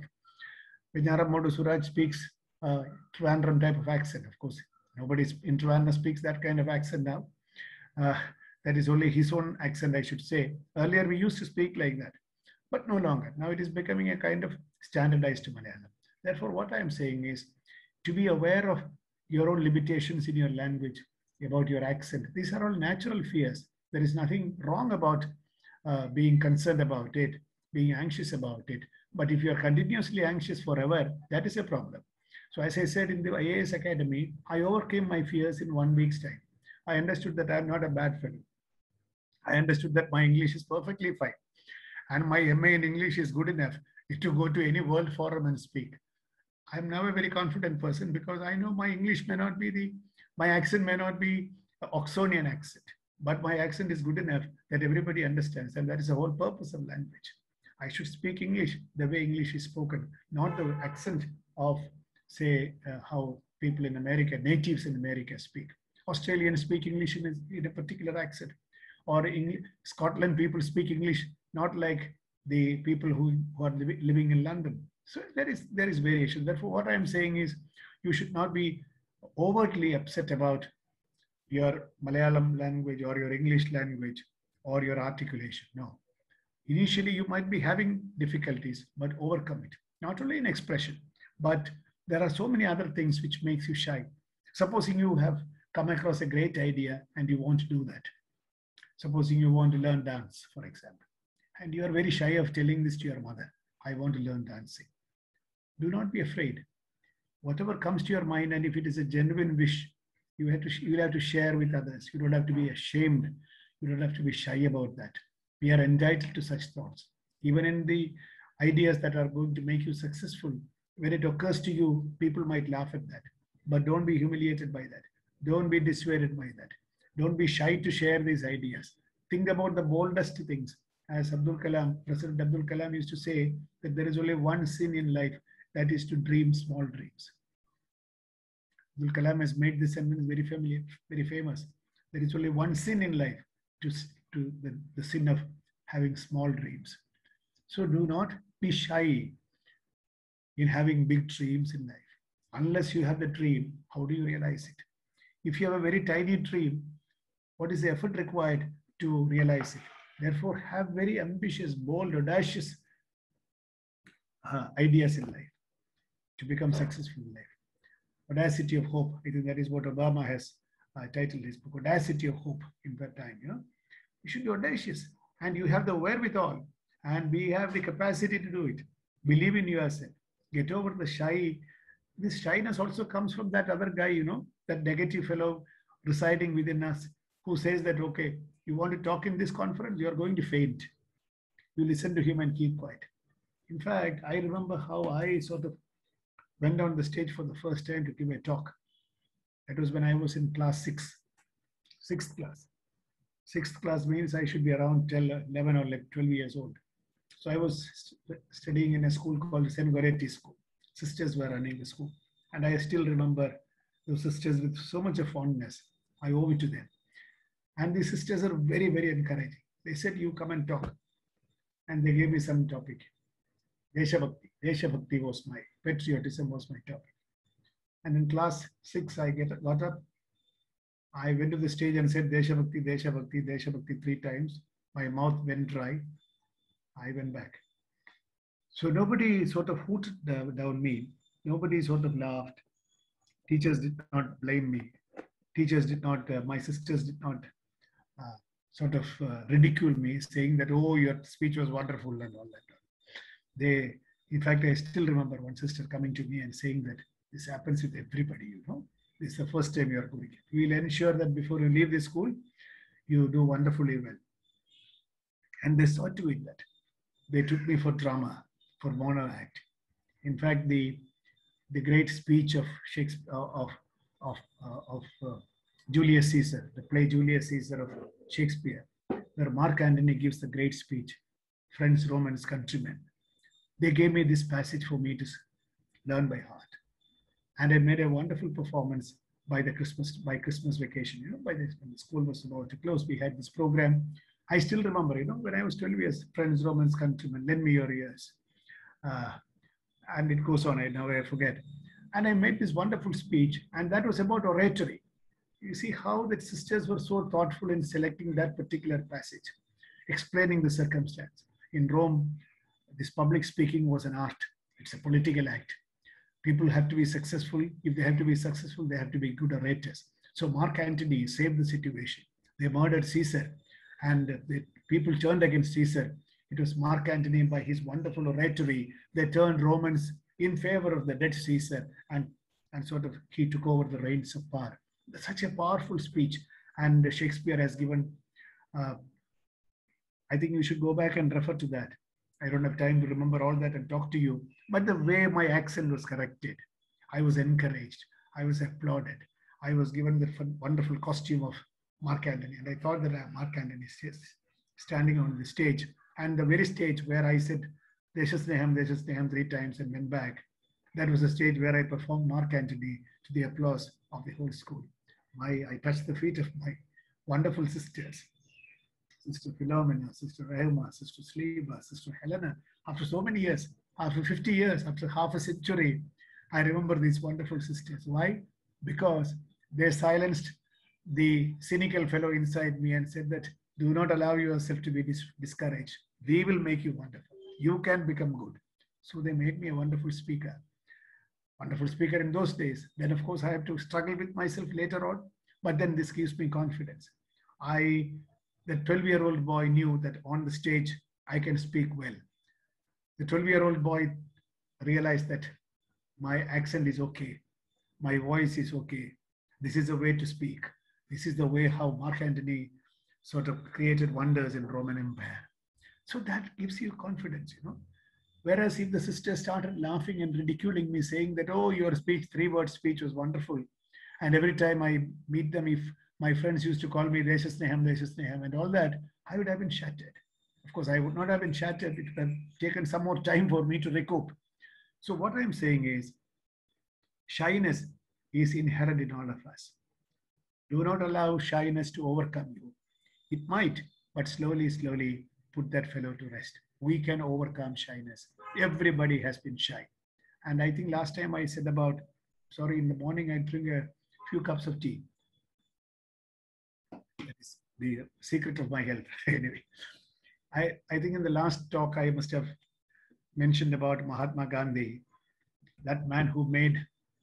Veñaram Suraj speaks uh, Trivandrum type of accent. Of course, nobody in Trivandrum speaks that kind of accent now. Uh, that is only his own accent, I should say. Earlier, we used to speak like that, but no longer. Now it is becoming a kind of standardized Malayalam. Therefore, what I am saying is to be aware of your own limitations in your language, about your accent. These are all natural fears. There is nothing wrong about uh, being concerned about it, being anxious about it. But if you are continuously anxious forever, that is a problem. So as I said in the I A S Academy, I overcame my fears in one week's time. I understood that I am not a bad fellow. I understood that my English is perfectly fine. And my M A in English is good enough to go to any world forum and speak. I'm now a very confident person because I know my English may not be the My accent may not be an Oxonian accent, but my accent is good enough that everybody understands, and that is the whole purpose of language. I should speak English the way English is spoken, not the accent of, say, uh, how people in America, natives in America speak. Australians speak English in a, in a particular accent, or English, Scotland people speak English not like the people who, who are li living in London. So there is, there is variation. Therefore, what I am saying is you should not be overtly upset about your Malayalam language or your English language or your articulation. No. Initially, you might be having difficulties, but overcome it. Not only in expression, but there are so many other things which makes you shy. Supposing you have come across a great idea and you want to do that. Supposing you want to learn dance, for example, and you are very shy of telling this to your mother. I want to learn dancing. Do not be afraid. Whatever comes to your mind, and if it is a genuine wish, you have to you will have to share with others. You don't have to be ashamed. You don't have to be shy about that. We are entitled to such thoughts. Even in the ideas that are going to make you successful, when it occurs to you, people might laugh at that. But don't be humiliated by that. Don't be dissuaded by that. Don't be shy to share these ideas. Think about the boldest things. As Abdul Kalam, President Abdul Kalam used to say that there is only one sin in life, that is to dream small dreams. Abdul Kalam has made this sentence very familiar, very famous. There is only one sin in life, to, to the, the sin of having small dreams. So do not be shy in having big dreams in life. Unless you have the dream, how do you realize it? If you have a very tiny dream, what is the effort required to realize it? Therefore, have very ambitious, bold, audacious uh, ideas in life to become successful in life. Audacity of Hope. I think that is what Obama has uh, titled his book, Audacity of Hope, in that time. You know, you should be audacious, and you have the wherewithal, and we have the capacity to do it. Believe in yourself. Get over the shy. This shyness also comes from that other guy, you know, that negative fellow residing within us, who says that, okay, you want to talk in this conference, you are going to faint. You listen to him and keep quiet. In fact, I remember how I sort of went on the stage for the first time to give a talk. That was when I was in class six, sixth class. Sixth class means I should be around eleven or twelve years old. So I was st studying in a school called Saint Goretti School. Sisters were running the school. And I still remember those sisters with so much of fondness. I owe it to them. And the sisters are very, very encouraging. They said, you come and talk. And they gave me some topic. Deshabhakti. Deshabhakti was my, patriotism was my topic. And in class six, I get, got up. I went to the stage and said, Deshabhakti, Deshabhakti, Deshabhakti three times. My mouth went dry. I went back. So nobody sort of hooted down me. Nobody sort of laughed. Teachers did not blame me. Teachers did not, uh, my sisters did not uh, sort of uh, ridicule me, saying that, oh, your speech was wonderful and all that. They, in fact, I still remember one sister coming to me and saying that this happens with everybody, you know. This is the first time you are doing it. We will ensure that before you leave the school, you do wonderfully well. And they saw to it that. They took me for drama, for mono act. In fact, the the great speech of Shakespeare, of of uh, of uh, Julius Caesar, the play Julius Caesar of Shakespeare, where Mark Antony gives the great speech, friends, Romans, countrymen. They gave me this passage for me to learn by heart, and I made a wonderful performance by the Christmas by Christmas vacation. You know, by the, when the school was about to close, we had this program. I still remember, you know, when I was twelve years, friends, Romans, countrymen, lend me your ears. Uh, and it goes on, I now I forget. And I made this wonderful speech, and that was about oratory. You see how the sisters were so thoughtful in selecting that particular passage, explaining the circumstance. In Rome, this public speaking was an art. It's a political act. People have to be successful. If they have to be successful, they have to be good orators. So Mark Antony saved the situation. They murdered Caesar, and the people turned against Caesar. It was Mark Antony, by his wonderful oratory, they turned Romans in favor of the dead Caesar, and, and sort of he took over the reins of power. Such a powerful speech, and Shakespeare has given, uh, I think you should go back and refer to that. I don't have time to remember all that and talk to you, but the way my accent was corrected, I was encouraged, I was applauded, I was given the wonderful costume of Mark Antony, and I thought that Mark Antony is standing on the stage, and the very stage where I said, Deshasneham, Deshasneham three times and went back, that was the stage where I performed Mark Antony to the applause of the whole school. My, I touched the feet of my wonderful sisters, Sister Philomena, Sister Rehma, Sister Sleva, Sister Helena. After so many years, after fifty years, after half a century, I remember these wonderful sisters. Why? Because they silenced the cynical fellow inside me and said that, do not allow yourself to be dis discouraged. We will make you wonderful. You can become good. So they made me a wonderful speaker. Wonderful speaker in those days. Then, of course, I have to struggle with myself later on. But then this gives me confidence. I, the twelve-year-old boy knew that on the stage, I can speak well. The twelve-year-old boy realized that my accent is okay. My voice is okay. This is the way to speak. This is the way how Mark Antony sort of created wonders in Roman Empire. So that gives you confidence, you know. Whereas if the sister started laughing and ridiculing me, saying that, oh, your speech, three-word speech was wonderful. And every time I meet them, if my friends used to call me Deshasneham, Deshasneham and all that, I would have been shattered. Of course, I would not have been shattered. It would have taken some more time for me to recoup. So what I'm saying is, shyness is inherent in all of us. Do not allow shyness to overcome you. It might, but slowly, slowly put that fellow to rest. We can overcome shyness. Everybody has been shy. And I think last time I said about, sorry, in the morning I drink a few cups of tea. That is the secret of my health. Anyway, I, I think in the last talk I must have mentioned about Mahatma Gandhi, that man who made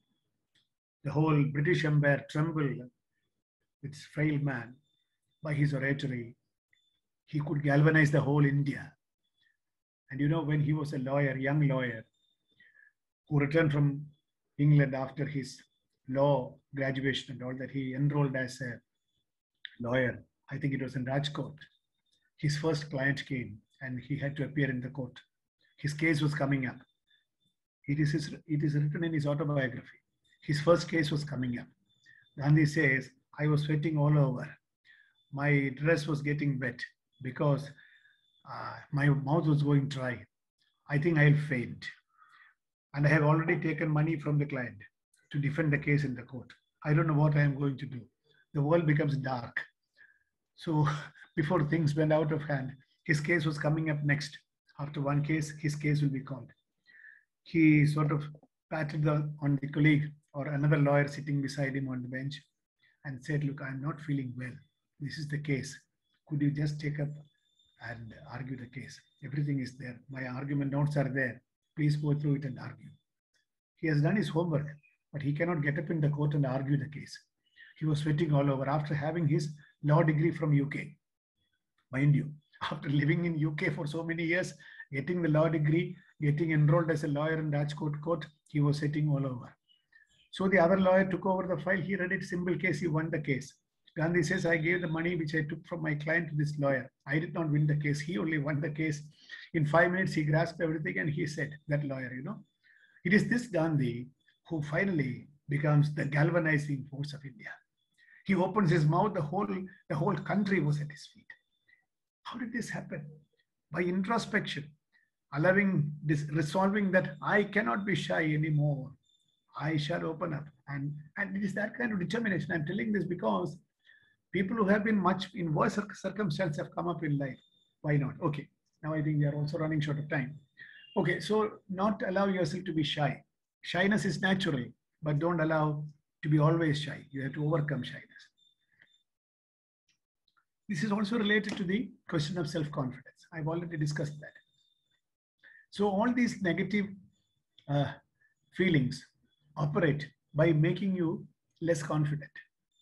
the whole British Empire tremble, its frail man, by his oratory. He could galvanize the whole India. And you know, when he was a lawyer, young lawyer, who returned from England after his law graduation and all that, he enrolled as a lawyer. I think it was in Rajkot. His first client came and he had to appear in the court. His case was coming up. It is, his, it is written in his autobiography. His first case was coming up. Gandhi says, I was sweating all over. My dress was getting wet because uh, my mouth was going dry. I think I'll faint. And I have already taken money from the client to defend the case in the court. I don't know what I am going to do. The world becomes dark. So before things went out of hand, his case was coming up next. After one case, his case will be called. He sort of patted the, on the colleague or another lawyer sitting beside him on the bench and said, look, I'm not feeling well. This is the case. Could you just take up and argue the case? Everything is there. My argument notes are there. Please go through it and argue. He has done his homework, but he cannot get up in the court and argue the case. He was sweating all over after having his law degree from U K. Mind you, after living in U K for so many years, getting the law degree, getting enrolled as a lawyer in Rajkot court, he was sweating all over. So the other lawyer took over the file. He read it, simple case. He won the case. Gandhi says, I gave the money which I took from my client to this lawyer. I did not win the case. He only won the case. In five minutes, he grasped everything and he said, that lawyer, you know, it is this Gandhi who finally becomes the galvanizing force of India. He opens his mouth, the whole, the whole country was at his feet. How did this happen? By introspection, allowing this, resolving that I cannot be shy anymore. I shall open up. And, and it is that kind of determination. I'm telling this because people who have been much in worse circumstances have come up in life. Why not? Okay. Now I think we are also running short of time. Okay. So not allow yourself to be shy. Shyness is natural, but don't allow to be always shy. You have to overcome shyness. This is also related to the question of self-confidence. I've already discussed that. So all these negative uh, feelings operate by making you less confident.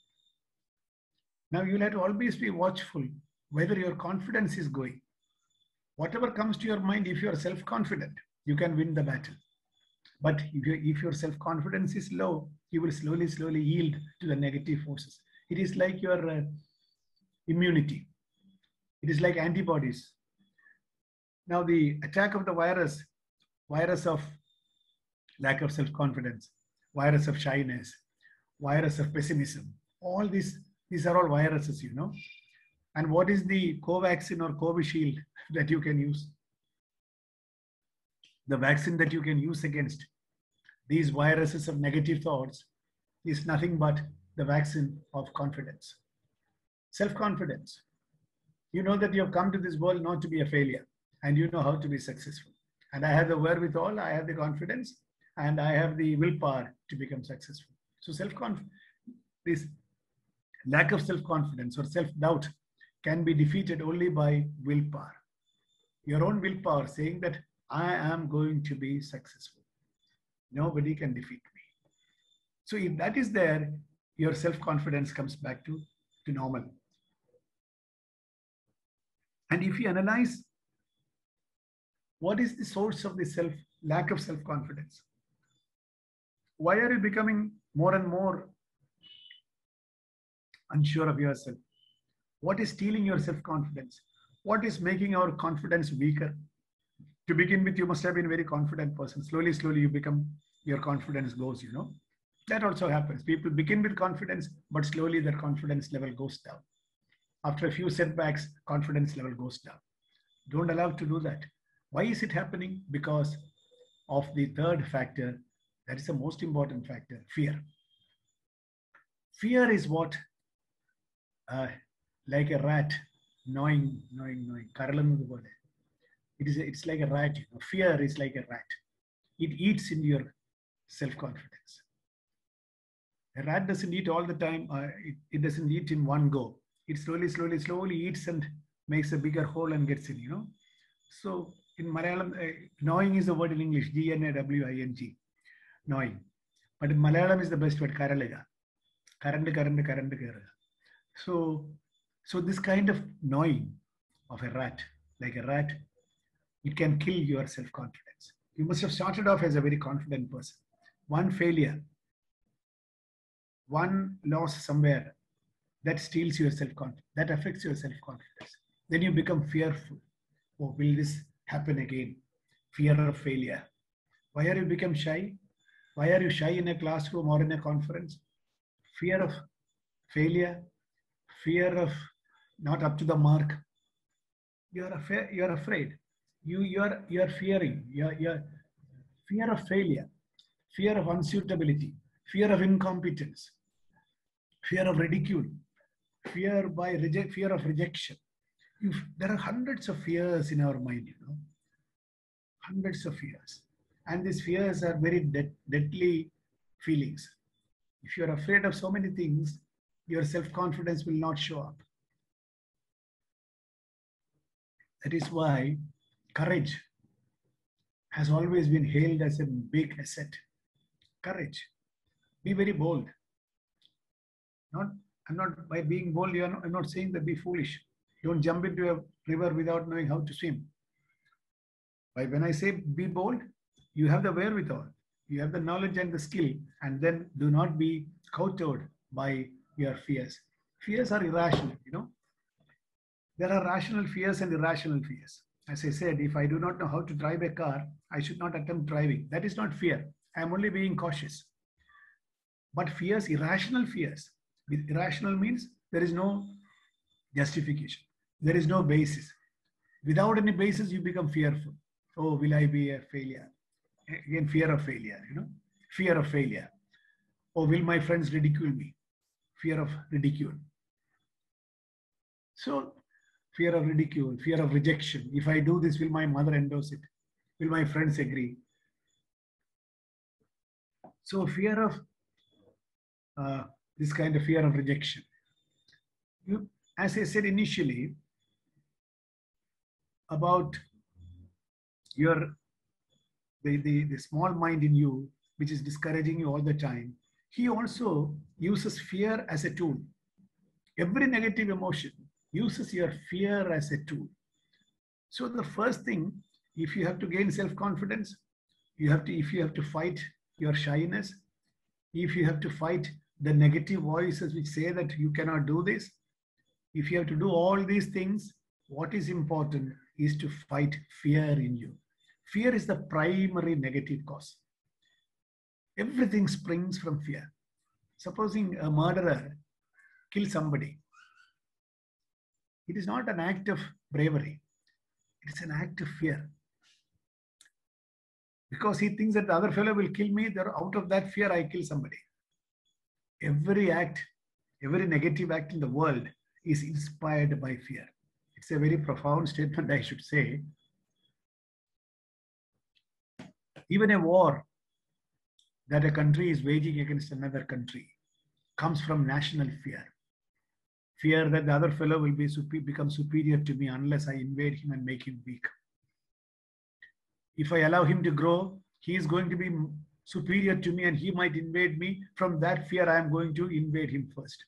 Now you'll have to always be watchful whether your confidence is going. Whatever comes to your mind, if you are self-confident, you can win the battle. But if, you, if your self-confidence is low, you will slowly, slowly yield to the negative forces. It is like your uh, immunity. It is like antibodies. Now the attack of the virus, virus of lack of self-confidence, virus of shyness, virus of pessimism, all these, these are all viruses, you know. And what is the Covaxin or Covishield that you can use? The vaccine that you can use against these viruses of negative thoughts is nothing but the vaccine of confidence. Self-confidence. You know that you have come to this world not to be a failure, and you know how to be successful. And I have the wherewithal, I have the confidence, and I have the willpower to become successful. So self-confidence, this lack of self-confidence or self-doubt can be defeated only by willpower. Your own willpower saying that I am going to be successful. Nobody can defeat me. So if that is there, your self-confidence comes back to, to normal. And if you analyze what is the source of the self lack of self-confidence, why are you becoming more and more unsure of yourself? What is stealing your self-confidence? What is making our confidence weaker? To begin with, you must have been a very confident person. Slowly, slowly, you become, your confidence goes, you know. That also happens. People begin with confidence, but slowly their confidence level goes down. After a few setbacks, confidence level goes down. Don't allow to do that. Why is it happening? Because of the third factor, that is the most important factor, fear. Fear is what uh, like a rat, gnawing, gnawing, gnawing. Karalan. It is. It's like a rat. You know. Fear is like a rat. It eats into your self-confidence. A rat doesn't eat all the time. Uh, it, it doesn't eat in one go. It slowly, slowly, slowly eats and makes a bigger hole and gets in, you know. So in Malayalam, uh, gnawing is the word in English, G N A W I N G, gnawing. But in Malayalam is the best word, Karalega. Karand, karand, karand, karand. So, so this kind of gnawing of a rat, like a rat, it can kill your self-confidence. You must have started off as a very confident person. One failure, one loss somewhere, that steals your self-confidence, that affects your self-confidence. Then you become fearful. Oh, will this happen again? Fear of failure. Why are you become shy? Why are you shy in a classroom or in a conference? Fear of failure, fear of not up to the mark. You are afraid. You are afraid. You you are you are fearing. You are, you are fear of failure, fear of unsuitability, fear of incompetence, fear of ridicule, fear by reject, fear of rejection. If there are hundreds of fears in our mind, you know, hundreds of fears, and these fears are very de deadly feelings. If you are afraid of so many things, your self-confidence will not show up. That is why courage has always been hailed as a big asset. Courage. Be very bold. Not, I'm not, by being bold, you are not, I'm not saying that be foolish. Don't jump into a river without knowing how to swim. But when I say be bold, you have the wherewithal, you have the knowledge and the skill, and then do not be cowed by your fears. Fears are irrational, you know. There are rational fears and irrational fears. As I said, if I do not know how to drive a car, I should not attempt driving. That is not fear. I am only being cautious. But fears, irrational fears. Irrational means there is no justification. There is no basis. Without any basis, you become fearful. Oh, will I be a failure? Again, fear of failure, you know, fear of failure. Or will my friends ridicule me? Fear of ridicule. So, fear of ridicule, fear of rejection. If I do this, will my mother endorse it? Will my friends agree? So, fear of uh, this kind of fear of rejection. You, as I said initially, about your the, the, the small mind in you, which is discouraging you all the time, he also uses fear as a tool. Every negative emotion uses your fear as a tool. So the first thing, if you have to gain self-confidence, you have to, if you have to fight your shyness, if you have to fight the negative voices which say that you cannot do this, if you have to do all these things, what is important is to fight fear in you. Fear is the primary negative cause. Everything springs from fear. Supposing a murderer kills somebody, it is not an act of bravery. It is an act of fear. Because he thinks that the other fellow will kill me, there out of that fear I kill somebody. Every act, every negative act in the world is inspired by fear. It's a very profound statement, I should say. Even a war that a country is waging against another country comes from national fear. Fear that the other fellow will be super, become superior to me unless I invade him and make him weak. If I allow him to grow, he is going to be superior to me and he might invade me. From that fear, I am going to invade him first.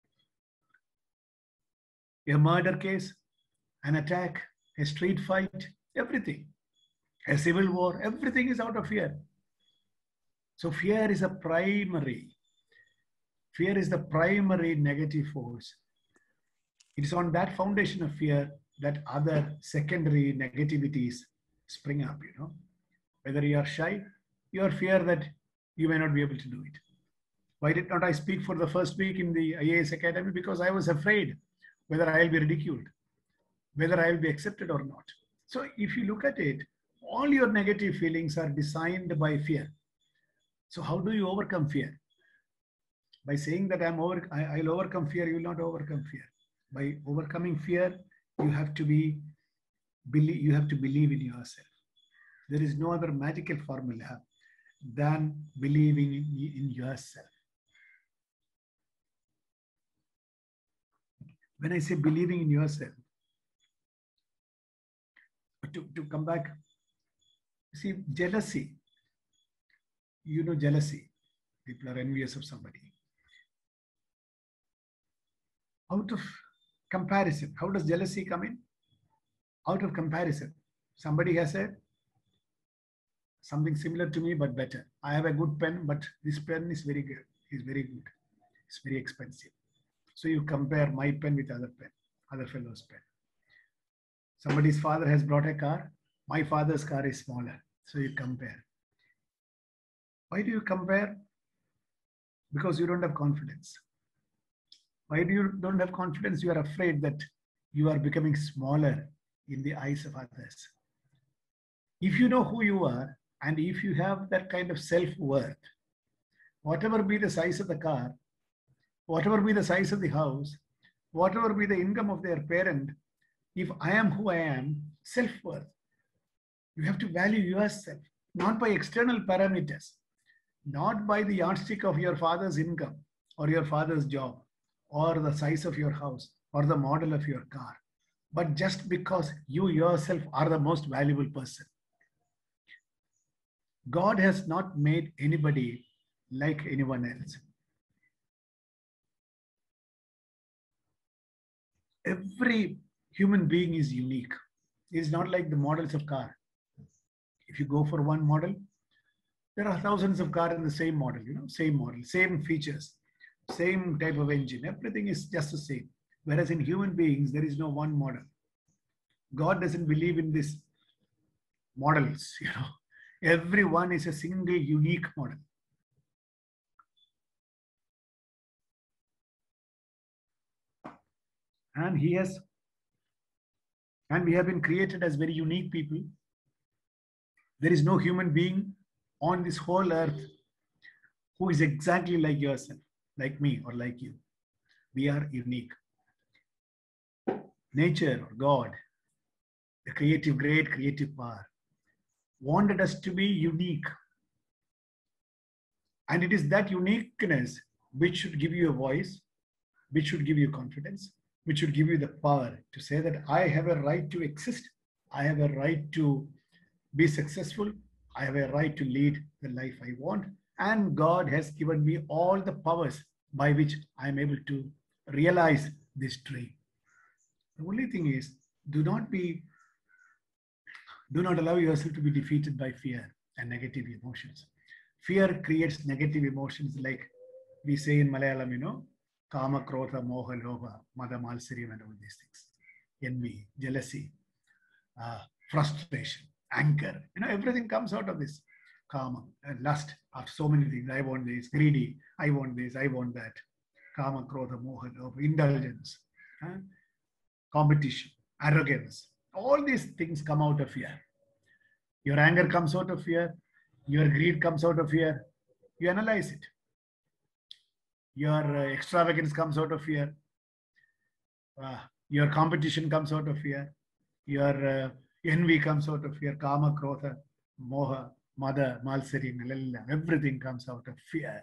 A murder case, an attack, a street fight, everything. A civil war, everything is out of fear. So fear is a primary, fear is the primary negative force. It is on that foundation of fear that other secondary negativities spring up, you know. Whether you are shy, you are fear that you may not be able to do it. Why did not I speak for the first week in the I A S Academy? Because I was afraid whether I will be ridiculed, whether I will be accepted or not. So if you look at it, all your negative feelings are designed by fear. So how do you overcome fear? By saying that I'm over, I, I'll overcome fear, you will not overcome fear. By overcoming fear, you have to be believe. You have to believe in yourself. There is no other magical formula than believing in, in yourself. When I say believing in yourself, to, to come back, see, jealousy. You know, jealousy. People are envious of somebody. Out of comparison, how does jealousy come in? Out of comparison. Somebody has said something similar to me, but better. I have a good pen, but this pen is very good. It's very good. It's very expensive. So you compare my pen with other pen, other fellow's pen. Somebody's father has brought a car. My father's car is smaller. So you compare. Why do you compare? Because you don't have confidence. Why do you don't have confidence? You are afraid that you are becoming smaller in the eyes of others. If you know who you are, and if you have that kind of self-worth, whatever be the size of the car, whatever be the size of the house, whatever be the income of their parent, if I am who I am, self-worth, you have to value yourself, not by external parameters, not by the yardstick of your father's income or your father's job or the size of your house or the model of your car, but just because you yourself are the most valuable person. God has not made anybody like anyone else. Every human being is unique. It's not like the models of car. If you go for one model, there are thousands of cars in the same model, you know, same model, same features, same type of engine. Everything is just the same. Whereas in human beings, there is no one model. God doesn't believe in these models, you know. Everyone is a single unique model. And he has, and we have been created as very unique people. There is no human being on this whole earth who is exactly like yourself, like me or like you. We are unique. Nature or God, the creative, great creative power, wanted us to be unique. And it is that uniqueness which should give you a voice, which should give you confidence, which should give you the power to say that I have a right to exist. I have a right to be successful. I have a right to lead the life I want. And God has given me all the powers by which I am able to realize this dream. The only thing is, do not be, do not allow yourself to be defeated by fear and negative emotions. Fear creates negative emotions, like we say in Malayalam, you know, Kama, Krodha, Moha, Lobha, Mada, Malsariam, and all these things. Envy, jealousy, uh, frustration, anger. You know, everything comes out of this. Kama, and lust of so many things. I want this, greedy. I want this, I want that. Kama, Krodha, Moha, Lobha, indulgence, huh? Competition, arrogance. All these things come out of fear. Your anger comes out of fear. Your greed comes out of fear. You analyze it. Your uh, extravagance comes out of fear. Uh, your competition comes out of fear. Your uh, envy comes out of fear. Kama, Krodha, Moha, Mada, Malsari, everything comes out of fear.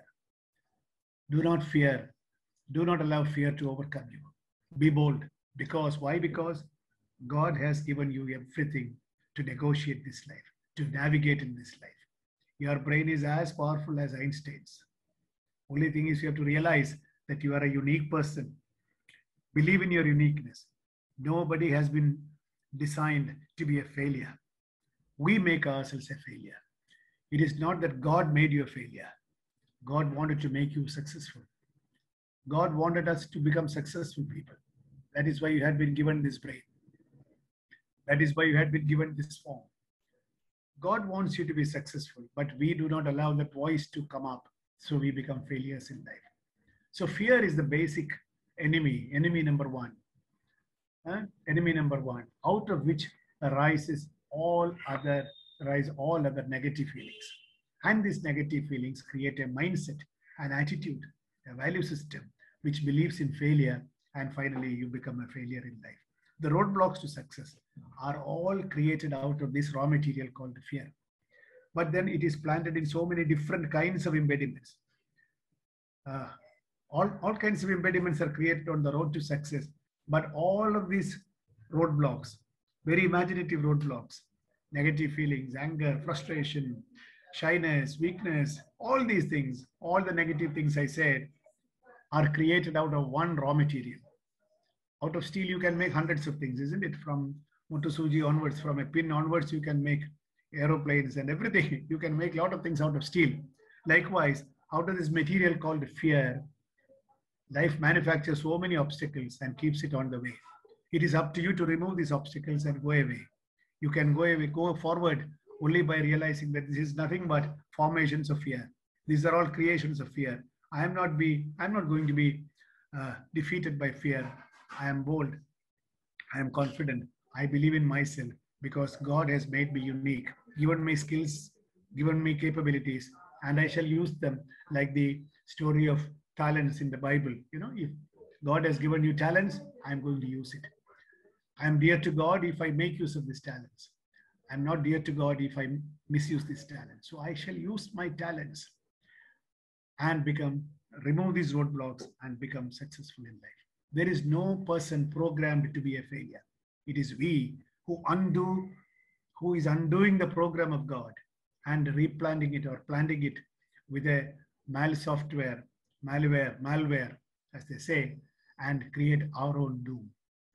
Do not fear. Do not allow fear to overcome you. Be bold. Because, why? Because God has given you everything to negotiate this life, to navigate in this life. Your brain is as powerful as Einstein's. Only thing is you have to realize that you are a unique person. Believe in your uniqueness. Nobody has been designed to be a failure. We make ourselves a failure. It is not that God made you a failure. God wanted to make you successful. God wanted us to become successful people. That is why you had been given this brain. That is why you had been given this form. God wants you to be successful, but we do not allow that voice to come up, so we become failures in life. So fear is the basic enemy, enemy number one. Huh? Enemy number one, out of which arises all other, arise all other negative feelings. And these negative feelings create a mindset, an attitude, a value system, which believes in failure and finally you become a failure in life. The roadblocks to success are all created out of this raw material called fear. But then it is planted in so many different kinds of impediments. Uh, all, all kinds of impediments are created on the road to success, but all of these roadblocks, very imaginative roadblocks, negative feelings, anger, frustration, shyness, weakness, all these things, all the negative things I said are created out of one raw material. Out of steel, you can make hundreds of things, isn't it? From Motosuji onwards, from a pin onwards, you can make aeroplanes and everything. You can make a lot of things out of steel. Likewise, out of this material called fear, life manufactures so many obstacles and keeps it on the way. It is up to you to remove these obstacles and go away. You can go away, go forward only by realizing that this is nothing but formations of fear. These are all creations of fear. I am not be, I'm not going to be uh, defeated by fear. I am bold. I am confident. I believe in myself because God has made me unique, given me skills, given me capabilities, and I shall use them like the story of talents in the Bible. You know, if God has given you talents, I'm going to use it. I'm dear to God if I make use of these talents. I'm not dear to God if I misuse these talents. So I shall use my talents and become, remove these roadblocks and become successful in life. There is no person programmed to be a failure. It is we who undo, who is undoing the program of God and replanting it or planting it with a mal software, malware, malware, as they say, and create our own doom.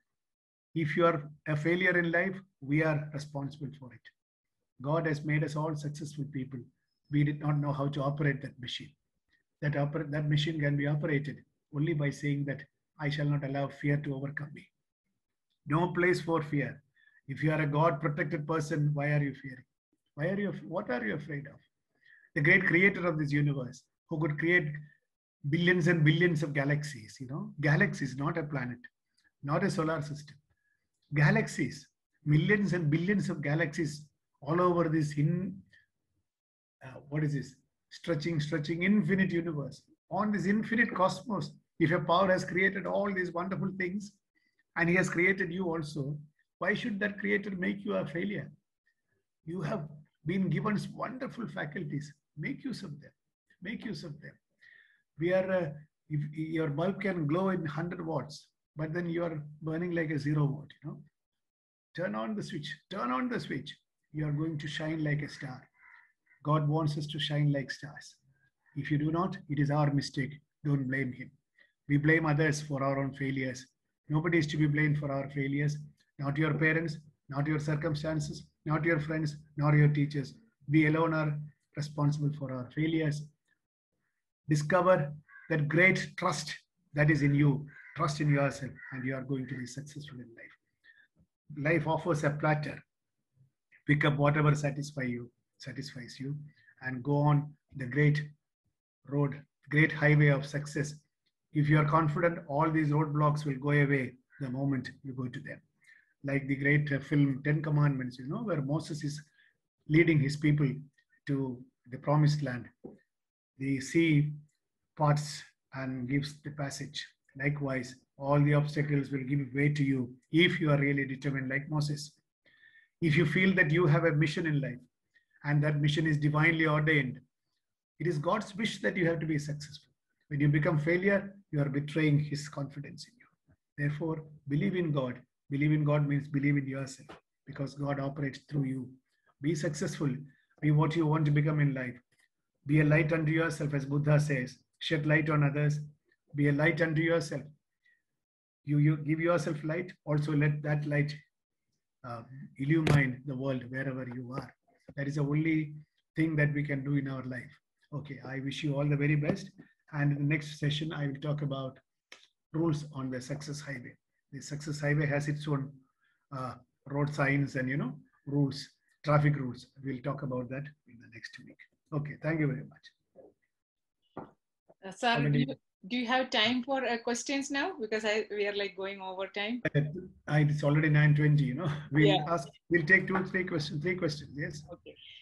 If you are a failure in life, we are responsible for it. God has made us all successful people. We did not know how to operate that machine. That, oper that machine can be operated only by saying that I shall not allow fear to overcome me. No place for fear. If you are a God-protected person, why are you fearing? Why are you? What are you afraid of? The great creator of this universe, who could create billions and billions of galaxies, you know, galaxies, not a planet, not a solar system. Galaxies, millions and billions of galaxies all over this in, uh, what is this? Stretching, stretching infinite universe. On this infinite cosmos, if a power has created all these wonderful things, and he has created you also, why should that creator make you a failure? You have been given wonderful faculties. Make use of them. Make use of them. We are, uh, if your bulb can glow in one hundred watts, but then you are burning like a zero watt, you know. Turn on the switch. Turn on the switch. You are going to shine like a star. God wants us to shine like stars. If you do not, it is our mistake. Don't blame him. We blame others for our own failures. Nobody is to be blamed for our failures. Not your parents, not your circumstances, not your friends, nor your teachers. We alone are responsible for our failures. Discover that great trust that is in you. Trust in yourself, and you are going to be successful in life. Life offers a platter. Pick up whatever satisfies you, satisfies you, and go on the great road, great highway of success. If you are confident, all these roadblocks will go away the moment you go to them. Like the great uh, film Ten Commandments, you know, where Moses is leading his people to the promised land. The sea parts and gives the passage. Likewise, all the obstacles will give way to you if you are really determined like Moses. If you feel that you have a mission in life and that mission is divinely ordained, it is God's wish that you have to be successful. When you become failure, you are betraying his confidence in you. Therefore, believe in God. Believe in God means believe in yourself, because God operates through you. Be successful. Be what you want to become in life. Be a light unto yourself, as Buddha says. Shed light on others. Be a light unto yourself. You, you give yourself light. Also let that light uh, illumine the world wherever you are. That is the only thing that we can do in our life. Okay, I wish you all the very best. And in the next session, I will talk about rules on the success highway. The success highway has its own uh, road signs and, you know, rules, traffic rules. We'll talk about that in the next week. Okay, thank you very much. Uh, sir, do you, do you have time for uh, questions now? Because I we are like going over time. I, it's already nine twenty, you know. We'll yeah. ask, we'll take two, three questions, three questions, yes. Okay.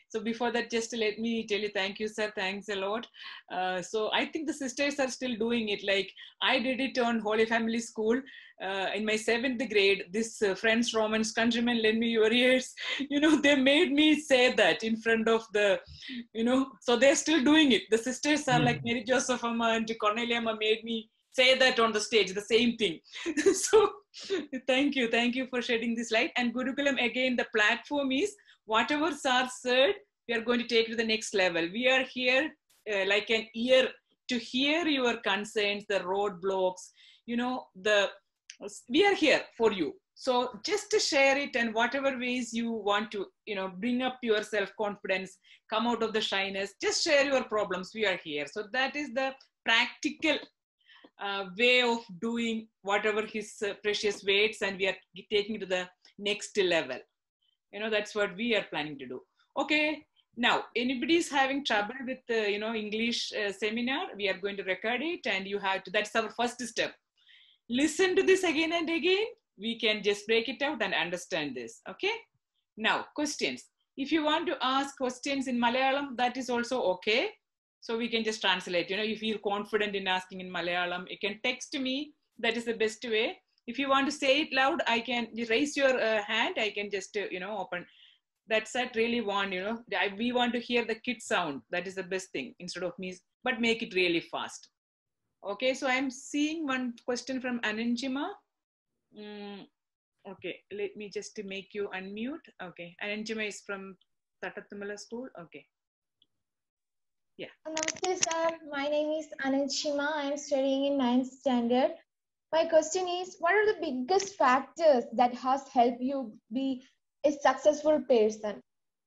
So before that, just let me tell you, thank you, sir. Thanks a lot. Uh, so I think the sisters are still doing it. Like I did it on Holy Family School uh, in my seventh grade. This uh, friends, Romans, countrymen, lend me your ears. You know, they made me say that in front of the, you know, so they're still doing it. The sisters are like Mary Joseph Amma and Cornelia Amma made me say that on the stage, the same thing. So thank you. Thank you for shedding this light. And Gurukulam, again, the platform is whatever sir said, we are going to take to the next level. We are here uh, like an ear to hear your concerns, the roadblocks, you know, the, we are here for you. So just to share it, and whatever ways you want to, you know, bring up your self-confidence, come out of the shyness, just share your problems. We are here. So that is the practical uh, way of doing whatever his uh, precious weights, and we are taking to the next level. You know, that's what we are planning to do. Okay. Now, anybody is having trouble with the, you know, English uh, seminar, we are going to record it, and you have to, that's our first step. Listen to this again and again. We can just break it out and understand this. Okay. Now, questions. If you want to ask questions in Malayalam, that is also okay. So we can just translate. You know, you feel confident in asking in Malayalam, you can text me. That is the best way. If you want to say it loud, I can raise your uh, hand. I can just, uh, you know, open. That's that really want, you know, I, we want to hear the kid sound. That is the best thing instead of me, but make it really fast. Okay, so I'm seeing one question from Ananjima. Mm, okay, let me just make you unmute. Okay, Ananjima is from Tatathamala School. Okay. Yeah. Namaste, sir. My name is Ananjima. I am studying in ninth standard. My question is, what are the biggest factors that has helped you be a successful person?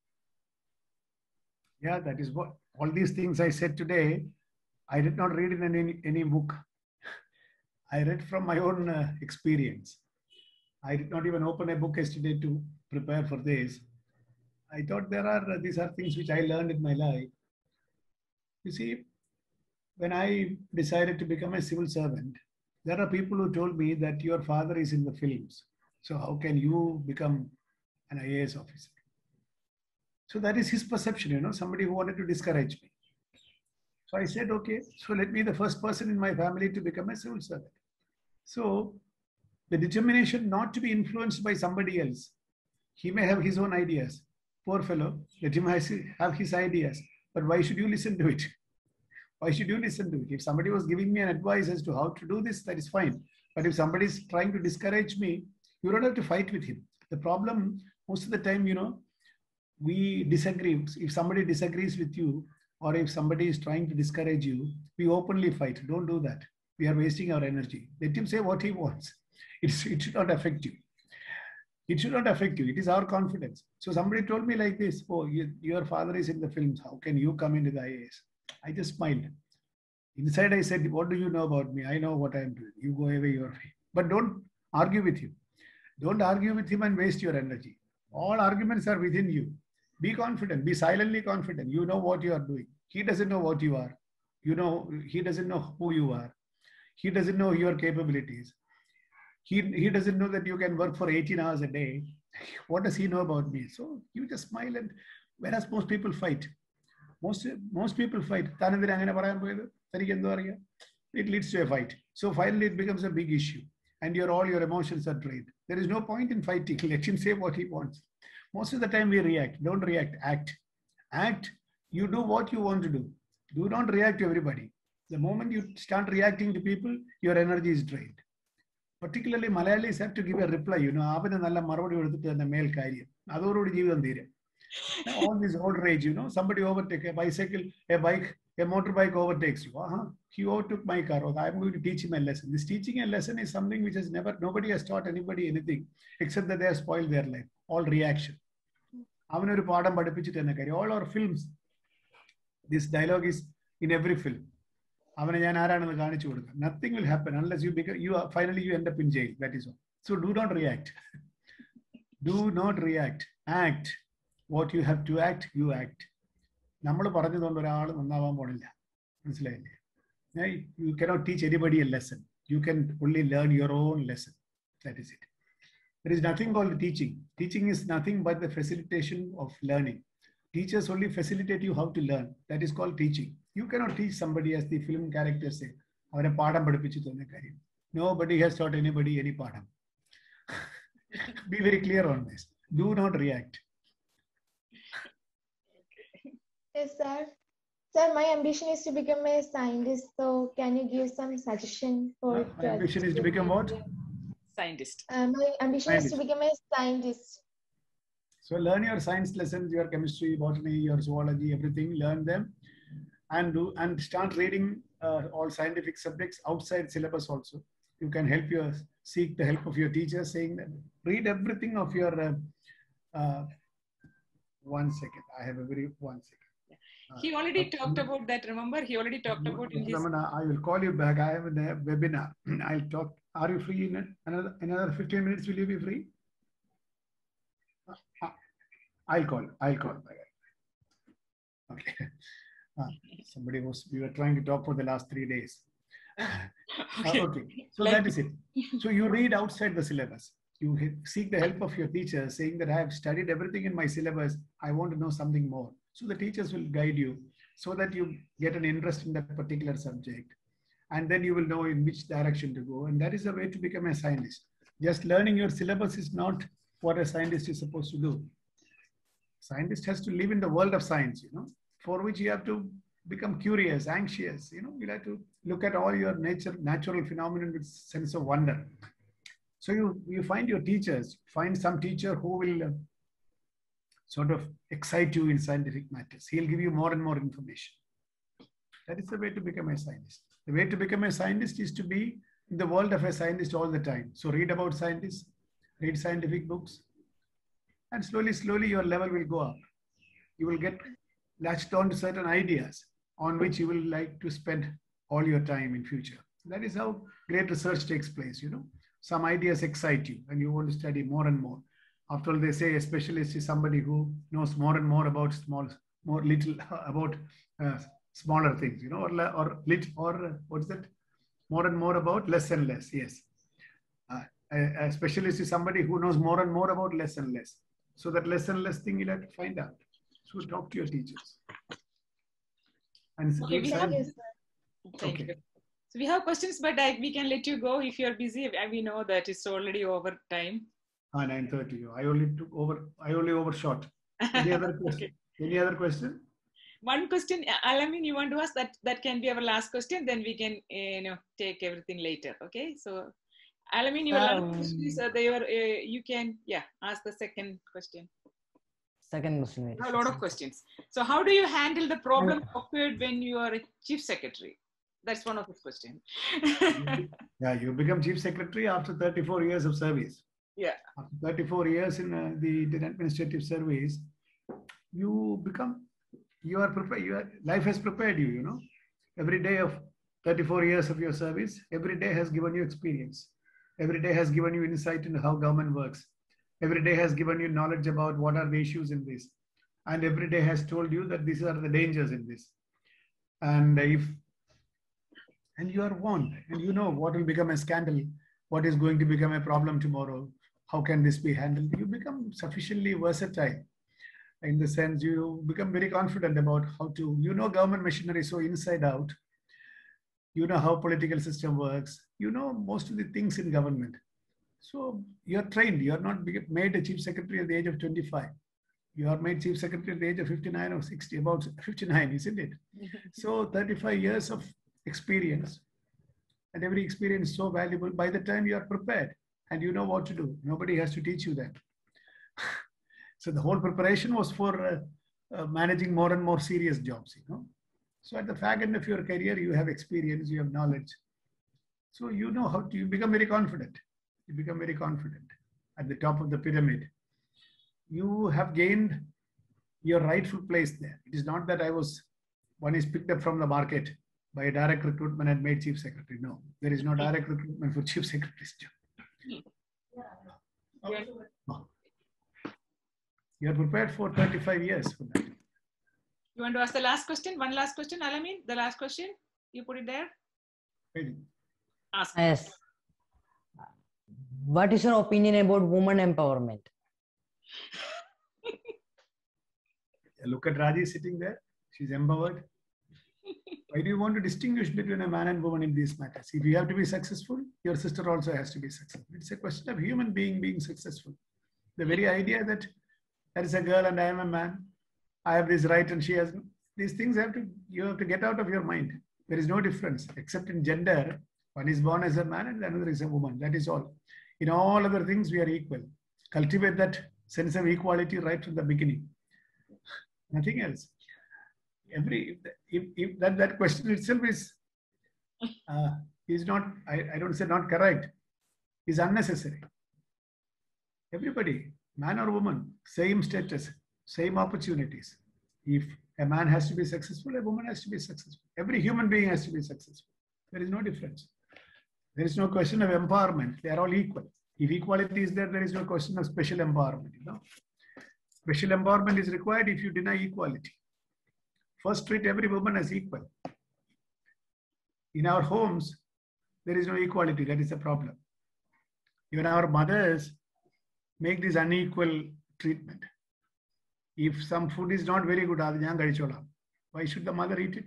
Yeah, that is what all these things I said today, I did not read in any, any book. I read from my own uh, experience. I did not even open a book yesterday to prepare for this. I thought there are, uh, these are things which I learned in my life. You see, when I decided to become a civil servant, there are people who told me that your father is in the films. So how can you become an I A S officer? So that is his perception, you know, somebody who wanted to discourage me. So I said, okay, so let me be the first person in my family to become a civil servant. So the determination not to be influenced by somebody else. He may have his own ideas. Poor fellow, let him have his ideas. But why should you listen to it? Why should you listen to it? If somebody was giving me an advice as to how to do this, that is fine. But if somebody is trying to discourage me, you don't have to fight with him. The problem, most of the time, you know, we disagree. If somebody disagrees with you, or if somebody is trying to discourage you, we openly fight. Don't do that. We are wasting our energy. Let him say what he wants. It's, it should not affect you. It should not affect you. It is our confidence. So somebody told me like this, oh, you, your father is in the films. How can you come into the I A S? I just smiled. Inside I said, what do you know about me? I know what I am doing. You go away your way. But don't argue with him. Don't argue with him and waste your energy. All arguments are within you. Be confident. Be silently confident. You know what you are doing. He doesn't know what you are. You know, he doesn't know who you are. He doesn't know your capabilities. He, he doesn't know that you can work for eighteen hours a day. What does he know about me? So you just smile, and whereas most people fight. Most, most people fight. It leads to a fight. So finally it becomes a big issue. And your all your emotions are drained. There is no point in fighting. Let him say what he wants. Most of the time we react. Don't react. Act. Act. You do what you want to do. Do not react to everybody. The moment you start reacting to people, your energy is drained. Particularly Malayalis have to give a reply. You know, all this old rage, you know, somebody overtake a bicycle, a bike, a motorbike overtakes you. Uh-huh. He overtook my car. Oh, I'm going to teach him a lesson. This teaching a lesson is something which has never, nobody has taught anybody anything except that they have spoiled their life. All reaction. All our films, this dialogue is in every film. Nothing will happen unless you become, you are, finally you end up in jail. That is all. So do not react. Do not react. Act. What you have to act, you act. You cannot teach anybody a lesson. You can only learn your own lesson. That is it. There is nothing called teaching. Teaching is nothing but the facilitation of learning. Teachers only facilitate you how to learn. That is called teaching. You cannot teach somebody, as the film characters say. Nobody has taught anybody any padam. Be very clear on this. Do not react. Yes, sir. Sir, my ambition is to become a scientist. So, can you give some suggestion for? My ambition is to become what? Scientist. Uh, my ambition Scientist. is to become a scientist. So learn your science lessons, your chemistry, botany, your zoology, everything. Learn them, and do and start reading uh, all scientific subjects outside syllabus also. You can help your seek the help of your teachers, saying that read everything of your. Uh, uh, one second, I have a very one second. Uh, he already uh, talked about that. Remember, he already talked about in his. Ramana, I will call you back. I have a webinar. I'll talk. Are you free in another another fifteen minutes? Will you be free? I'll call. I'll call. Okay. Uh, somebody was. We were trying to talk for the last three days. Okay. Uh, okay. So Like, that is it. So you read outside the syllabus. You seek the help of your teacher, saying that I have studied everything in my syllabus. I want to know something more. So the teachers will guide you, so that you get an interest in that particular subject, and then you will know in which direction to go. And that is the way to become a scientist. Just learning your syllabus is not what a scientist is supposed to do. Scientist has to live in the world of science, you know, for which you have to become curious, anxious, you know, you have to look at all your nature, natural phenomenon with sense of wonder. So you, you find your teachers, find some teacher who will uh, sort of excite you in scientific matters. He'll give you more and more information. That is the way to become a scientist. The way to become a scientist is to be in the world of a scientist all the time. So read about scientists, read scientific books, and slowly, slowly your level will go up. You will get latched on to certain ideas on which you will like to spend all your time in future. That is how great research takes place, you know. Some ideas excite you and you want to study more and more. After all, they say a specialist is somebody who knows more and more about small, more little about uh, smaller things, you know, or, or lit, or uh, what's that? More and more about less and less, yes. Uh, a, a specialist is somebody who knows more and more about less and less. So that less and less thing you'll have to find out. So talk to your teachers. And Okay, we have, Thank you, sir. thank Okay. you. So we have questions, but I, we can let you go if you're busy. We know that it's already over time. Ah, nine thirty. I only took over. I only overshot. Any other question? Okay. Any other question? One question, Alamin, you want to ask that? That can be our last question. Then we can, you know, take everything later. Okay. So, Alamin, your last Um, question is uh, they were. Uh, you can, yeah, ask the second question. Second question. A lot of questions. So, how do you handle the problem occurred when you are a chief secretary? That's one of his questions. Yeah, you become chief secretary after thirty-four years of service. Yeah. After thirty-four years in uh, the Indian administrative service, you become, you are prepared, your life has prepared you, you know. Every day of thirty-four years of your service, every day has given you experience. Every day has given you insight into how government works. Every day has given you knowledge about what are the issues in this. And every day has told you that these are the dangers in this. And if and you are warned, and you know what will become a scandal, what is going to become a problem tomorrow, how can this be handled. You become sufficiently versatile, in the sense you become very confident about how to, you know, government machinery so inside out, you know how political system works, you know most of the things in government. So you're trained, you're not made a chief secretary at the age of twenty-five. You are made chief secretary at the age of fifty-nine or sixty, about fifty-nine, isn't it? So thirty-five years of experience, and every experience is so valuable. By the time you are prepared and you know what to do, nobody has to teach you that. So the whole preparation was for uh, uh, managing more and more serious jobs, you know. So at the fag end of your career, you have experience, you have knowledge. So you know how to, you become very confident. You become very confident at the top of the pyramid. You have gained your rightful place there. It is not that I was, one is picked up from the market by a direct recruitment and made chief secretary. No, there is no direct recruitment for chief secretary's job. Yeah. Oh. You are prepared for thirty-five years for that. You want to ask the last question? One last question, Alamin? The last question? You put it there? Really? Ask. Yes. What is your opinion about women empowerment? Look at Raji sitting there. She's empowered. Why do you want to distinguish between a man and woman in these matters? If you have to be successful, your sister also has to be successful. It's a question of human being being successful. The very idea that there is a girl and I am a man, I have this right and she has, these things have to, you have to get out of your mind. There is no difference except in gender. One is born as a man and another is a woman. That is all. In all other things, we are equal. Cultivate that sense of equality right from the beginning. Nothing else. Every if, if that, that question itself is uh, is not, I, I don't say not correct, is unnecessary. Everybody, man or woman, same status, same opportunities. If a man has to be successful, a woman has to be successful. Every human being has to be successful. There is no difference. There is no question of empowerment. They are all equal. If equality is there, there is no question of special empowerment. You know? Special empowerment is required if you deny equality. First, treat every woman as equal. In our homes, there is no equality. That is the problem. Even our mothers make this unequal treatment. If some food is not very good, why should the mother eat it?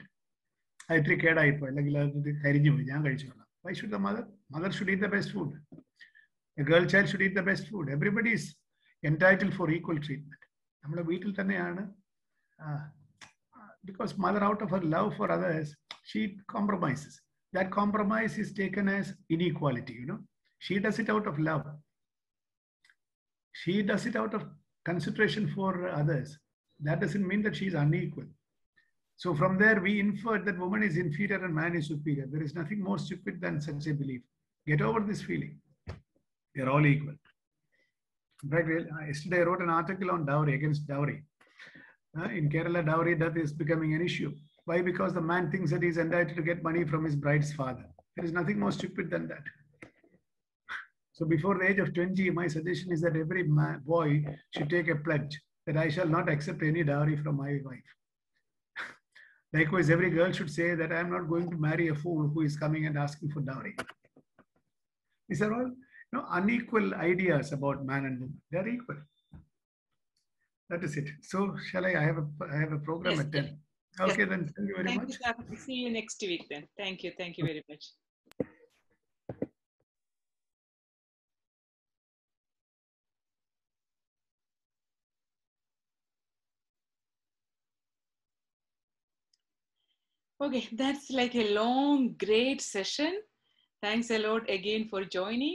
Why should the mother? Mother should eat the best food. A girl child should eat the best food. Everybody is entitled for equal treatment. Because mother, out of her love for others, she compromises. That compromise is taken as inequality, you know. She does it out of love. She does it out of consideration for others. That doesn't mean that she is unequal. So from there, we infer that woman is inferior and man is superior. There is nothing more stupid than such a belief. Get over this feeling. They are all equal. In fact, yesterday I wrote an article on dowry, against dowry. Uh, in Kerala, dowry death is becoming an issue. Why? Because the man thinks that he is entitled to get money from his bride's father. There is nothing more stupid than that. So before the age of twenty, my suggestion is that every man, boy should take a pledge that I shall not accept any dowry from my wife. Likewise, every girl should say that I am not going to marry a fool who is coming and asking for dowry. These are all, you know, unequal ideas about man and woman. They are equal. That is it. So shall I? I have a I have a program yes, at ten. Okay, yes. Then thank you very thank much. You, see you next week then. Thank you. Thank you very much. Okay, that's like a long, great session. Thanks a lot again for joining.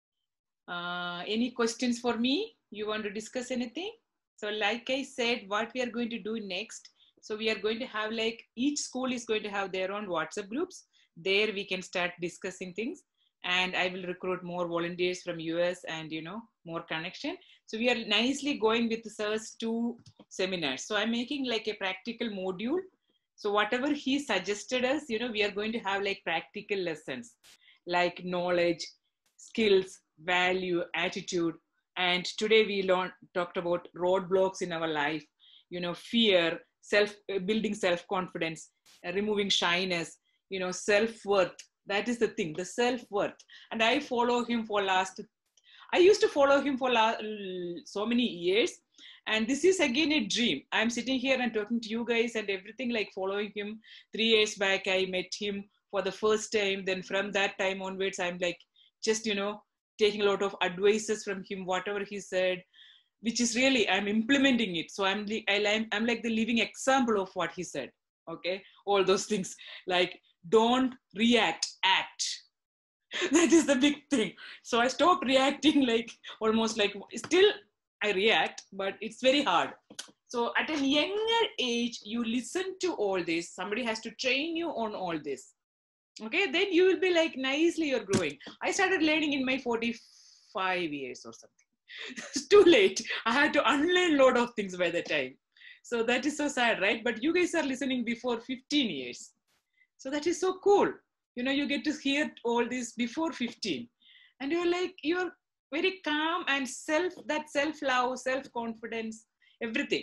Uh, any questions for me? You want to discuss anything? So like I said, what we are going to do next, so we are going to have like, each school is going to have their own WhatsApp groups. There we can start discussing things, and I will recruit more volunteers from U S and, you know, more connection. So we are nicely going with the sir's two seminars. So I'm making like a practical module. So whatever he suggested us, you know, we are going to have like practical lessons, like knowledge, skills, value, attitude. And today we learned, talked about roadblocks in our life, you know, fear, self, building self-confidence, uh, removing shyness, you know, self-worth. That is the thing, the self-worth. And I follow him for last, I used to follow him for last, so many years. And this is again a dream. I'm sitting here and talking to you guys and everything, like following him. Three years back, I met him for the first time. Then from that time onwards, I'm like, just, you know, taking a lot of advices from him, whatever he said, which is really, I'm implementing it. So I'm, I'm, I'm like the living example of what he said. Okay. All those things, like don't react, act. That is the big thing. So I stopped reacting, like almost like still I react, but it's very hard. So at a younger age, you listen to all this. Somebody has to train you on all this. Okay, then you will be like, nicely you're growing. I started learning in my forty-five years or something. It's too late. I had to unlearn a lot of things by the time. So that is so sad, right? But you guys are listening before fifteen years. So that is so cool. You know, you get to hear all this before fifteen. And you're like, you're very calm and self, that self-love, self-confidence, everything.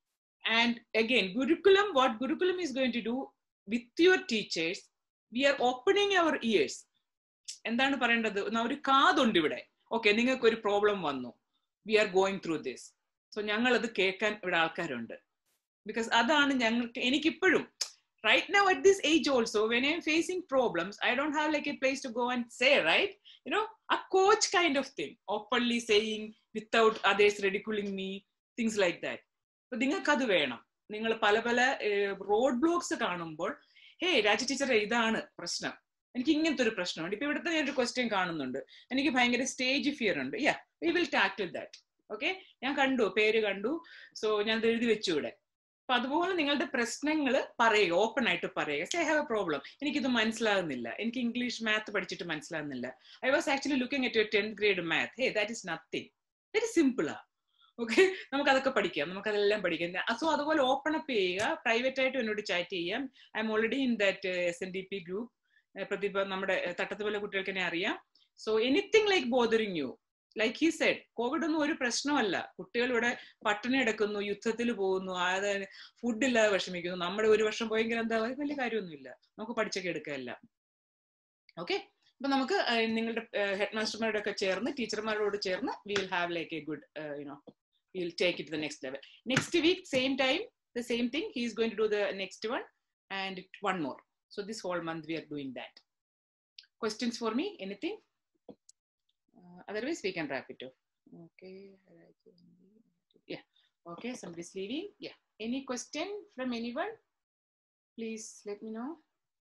And again, Gurukulam, what Gurukulam is going to do with your teachers, we are opening our ears. എന്താണ് പറയേണ്ടത്? ഒരു കാതുണ്ട് ഇവിടെ. Okay, നിങ്ങൾക്ക് ഒരു problem വന്നു. We are going through this. So ഞങ്ങൾ അത് കേൾക്കാൻ ഇവിടെ ആൾക്കാരുണ്ട്. because അതാണ് ഞങ്ങൾക്ക് എനിക്കിപ്പോഴും right now at this age also, when I'm facing problems, I don't have like a place to go and say, right? You know, a coach kind of thing, openly saying without others ridiculing me, things like that. But നിങ്ങൾക്ക് അത് വേണം. നിങ്ങൾ പല പല road blocks കാണുമ്പോൾ, ഹേ രാജ ടീച്ചറെ ഇതാണ് പ്രശ്നം, എനിക്ക് ഇങ്ങനത്തെ ഒരു പ്രശ്നമുണ്ട്, ഇപ്പൊ ഇവിടുത്തെ ഞാനൊരു ക്വസ്റ്റ്യൻ കാണുന്നുണ്ട്, എനിക്ക് ഭയങ്കര സ്റ്റേജ് ഫിയർ ഉണ്ട്, yeah we will tackle that. Okay, ഞാൻ കണ്ടു, പേര് കണ്ടു, സോ ഞാൻ എഴുതി വെച്ചു ഇവിടെ. അപ്പൊ അതുപോലെ നിങ്ങളുടെ പ്രശ്നങ്ങൾ പറയുക, ഓപ്പൺ ആയിട്ട് പറയുക. Say I have a problem, എനിക്കിത് മനസ്സിലാകുന്നില്ല, എനിക്ക് ഇംഗ്ലീഷ് മാത്ത് പഠിച്ചിട്ട് മനസ്സിലാകുന്നില്ല, I was actually looking at your tenth grade math, hey that is nothing, very സിമ്പിളാ. ഓക്കെ, നമുക്ക് അതൊക്കെ പഠിക്കാം, നമുക്കതെല്ലാം പഠിക്കാം. സോ അതുപോലെ ഓപ്പൺ അപ്പ് ചെയ്യുക, പ്രൈവറ്റ് ആയിട്ട് എന്നോട് ചാറ്റ് ചെയ്യാം. I'm already in that S N D P group, Prathibha നമ്മുടെ തട്ടത്തുപോലെ കുട്ടികൾക്ക് തന്നെ അറിയാം. So anything like bothering you, like he said, covid ഒന്നും ഒരു പ്രശ്നമല്ല. കുട്ടികൾ ഇവിടെ പട്ടിണി എടുക്കുന്നു, യുദ്ധത്തിൽ പോകുന്നു, അതായത് ഫുഡ് ഇല്ലാതെ വിഷമിക്കുന്നു. നമ്മുടെ ഒരു വർഷം പോയെങ്കിൽ എന്താ വലിയ കാര്യമൊന്നുമില്ല, നമുക്ക് പഠിച്ചൊക്കെ എടുക്കുകയല്ല. ഓക്കെ, അപ്പൊ നമുക്ക് നിങ്ങളുടെ ഹെഡ് മാസ്റ്റർമാരോട് ഒക്കെ ചേർന്ന്, ടീച്ചർമാരോട് ചേർന്ന് we will have like a good you know, we will take it to the next level. Next week same time the same thing, he is going to do the next one and one more. So this whole month we are doing that. Questions for me, anything? Uh, otherwise we can wrap it up. Okay, yeah, okay, somebody's leaving. Yeah, any question from anyone? Please let me know.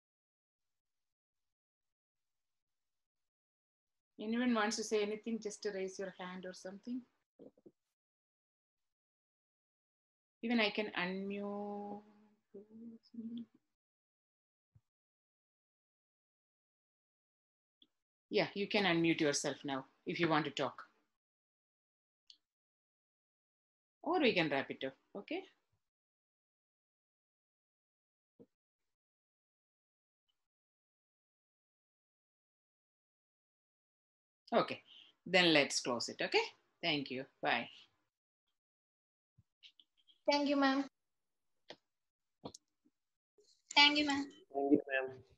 Anyone wants to say anything, just to raise your hand or something. Even I can unmute. Yeah, you can unmute yourself now if you want to talk. Or we can wrap it up, okay? Okay, then let's close it, okay? Thank you, bye. Thank you, ma'am. Thank you, ma'am. Thank you, ma'am.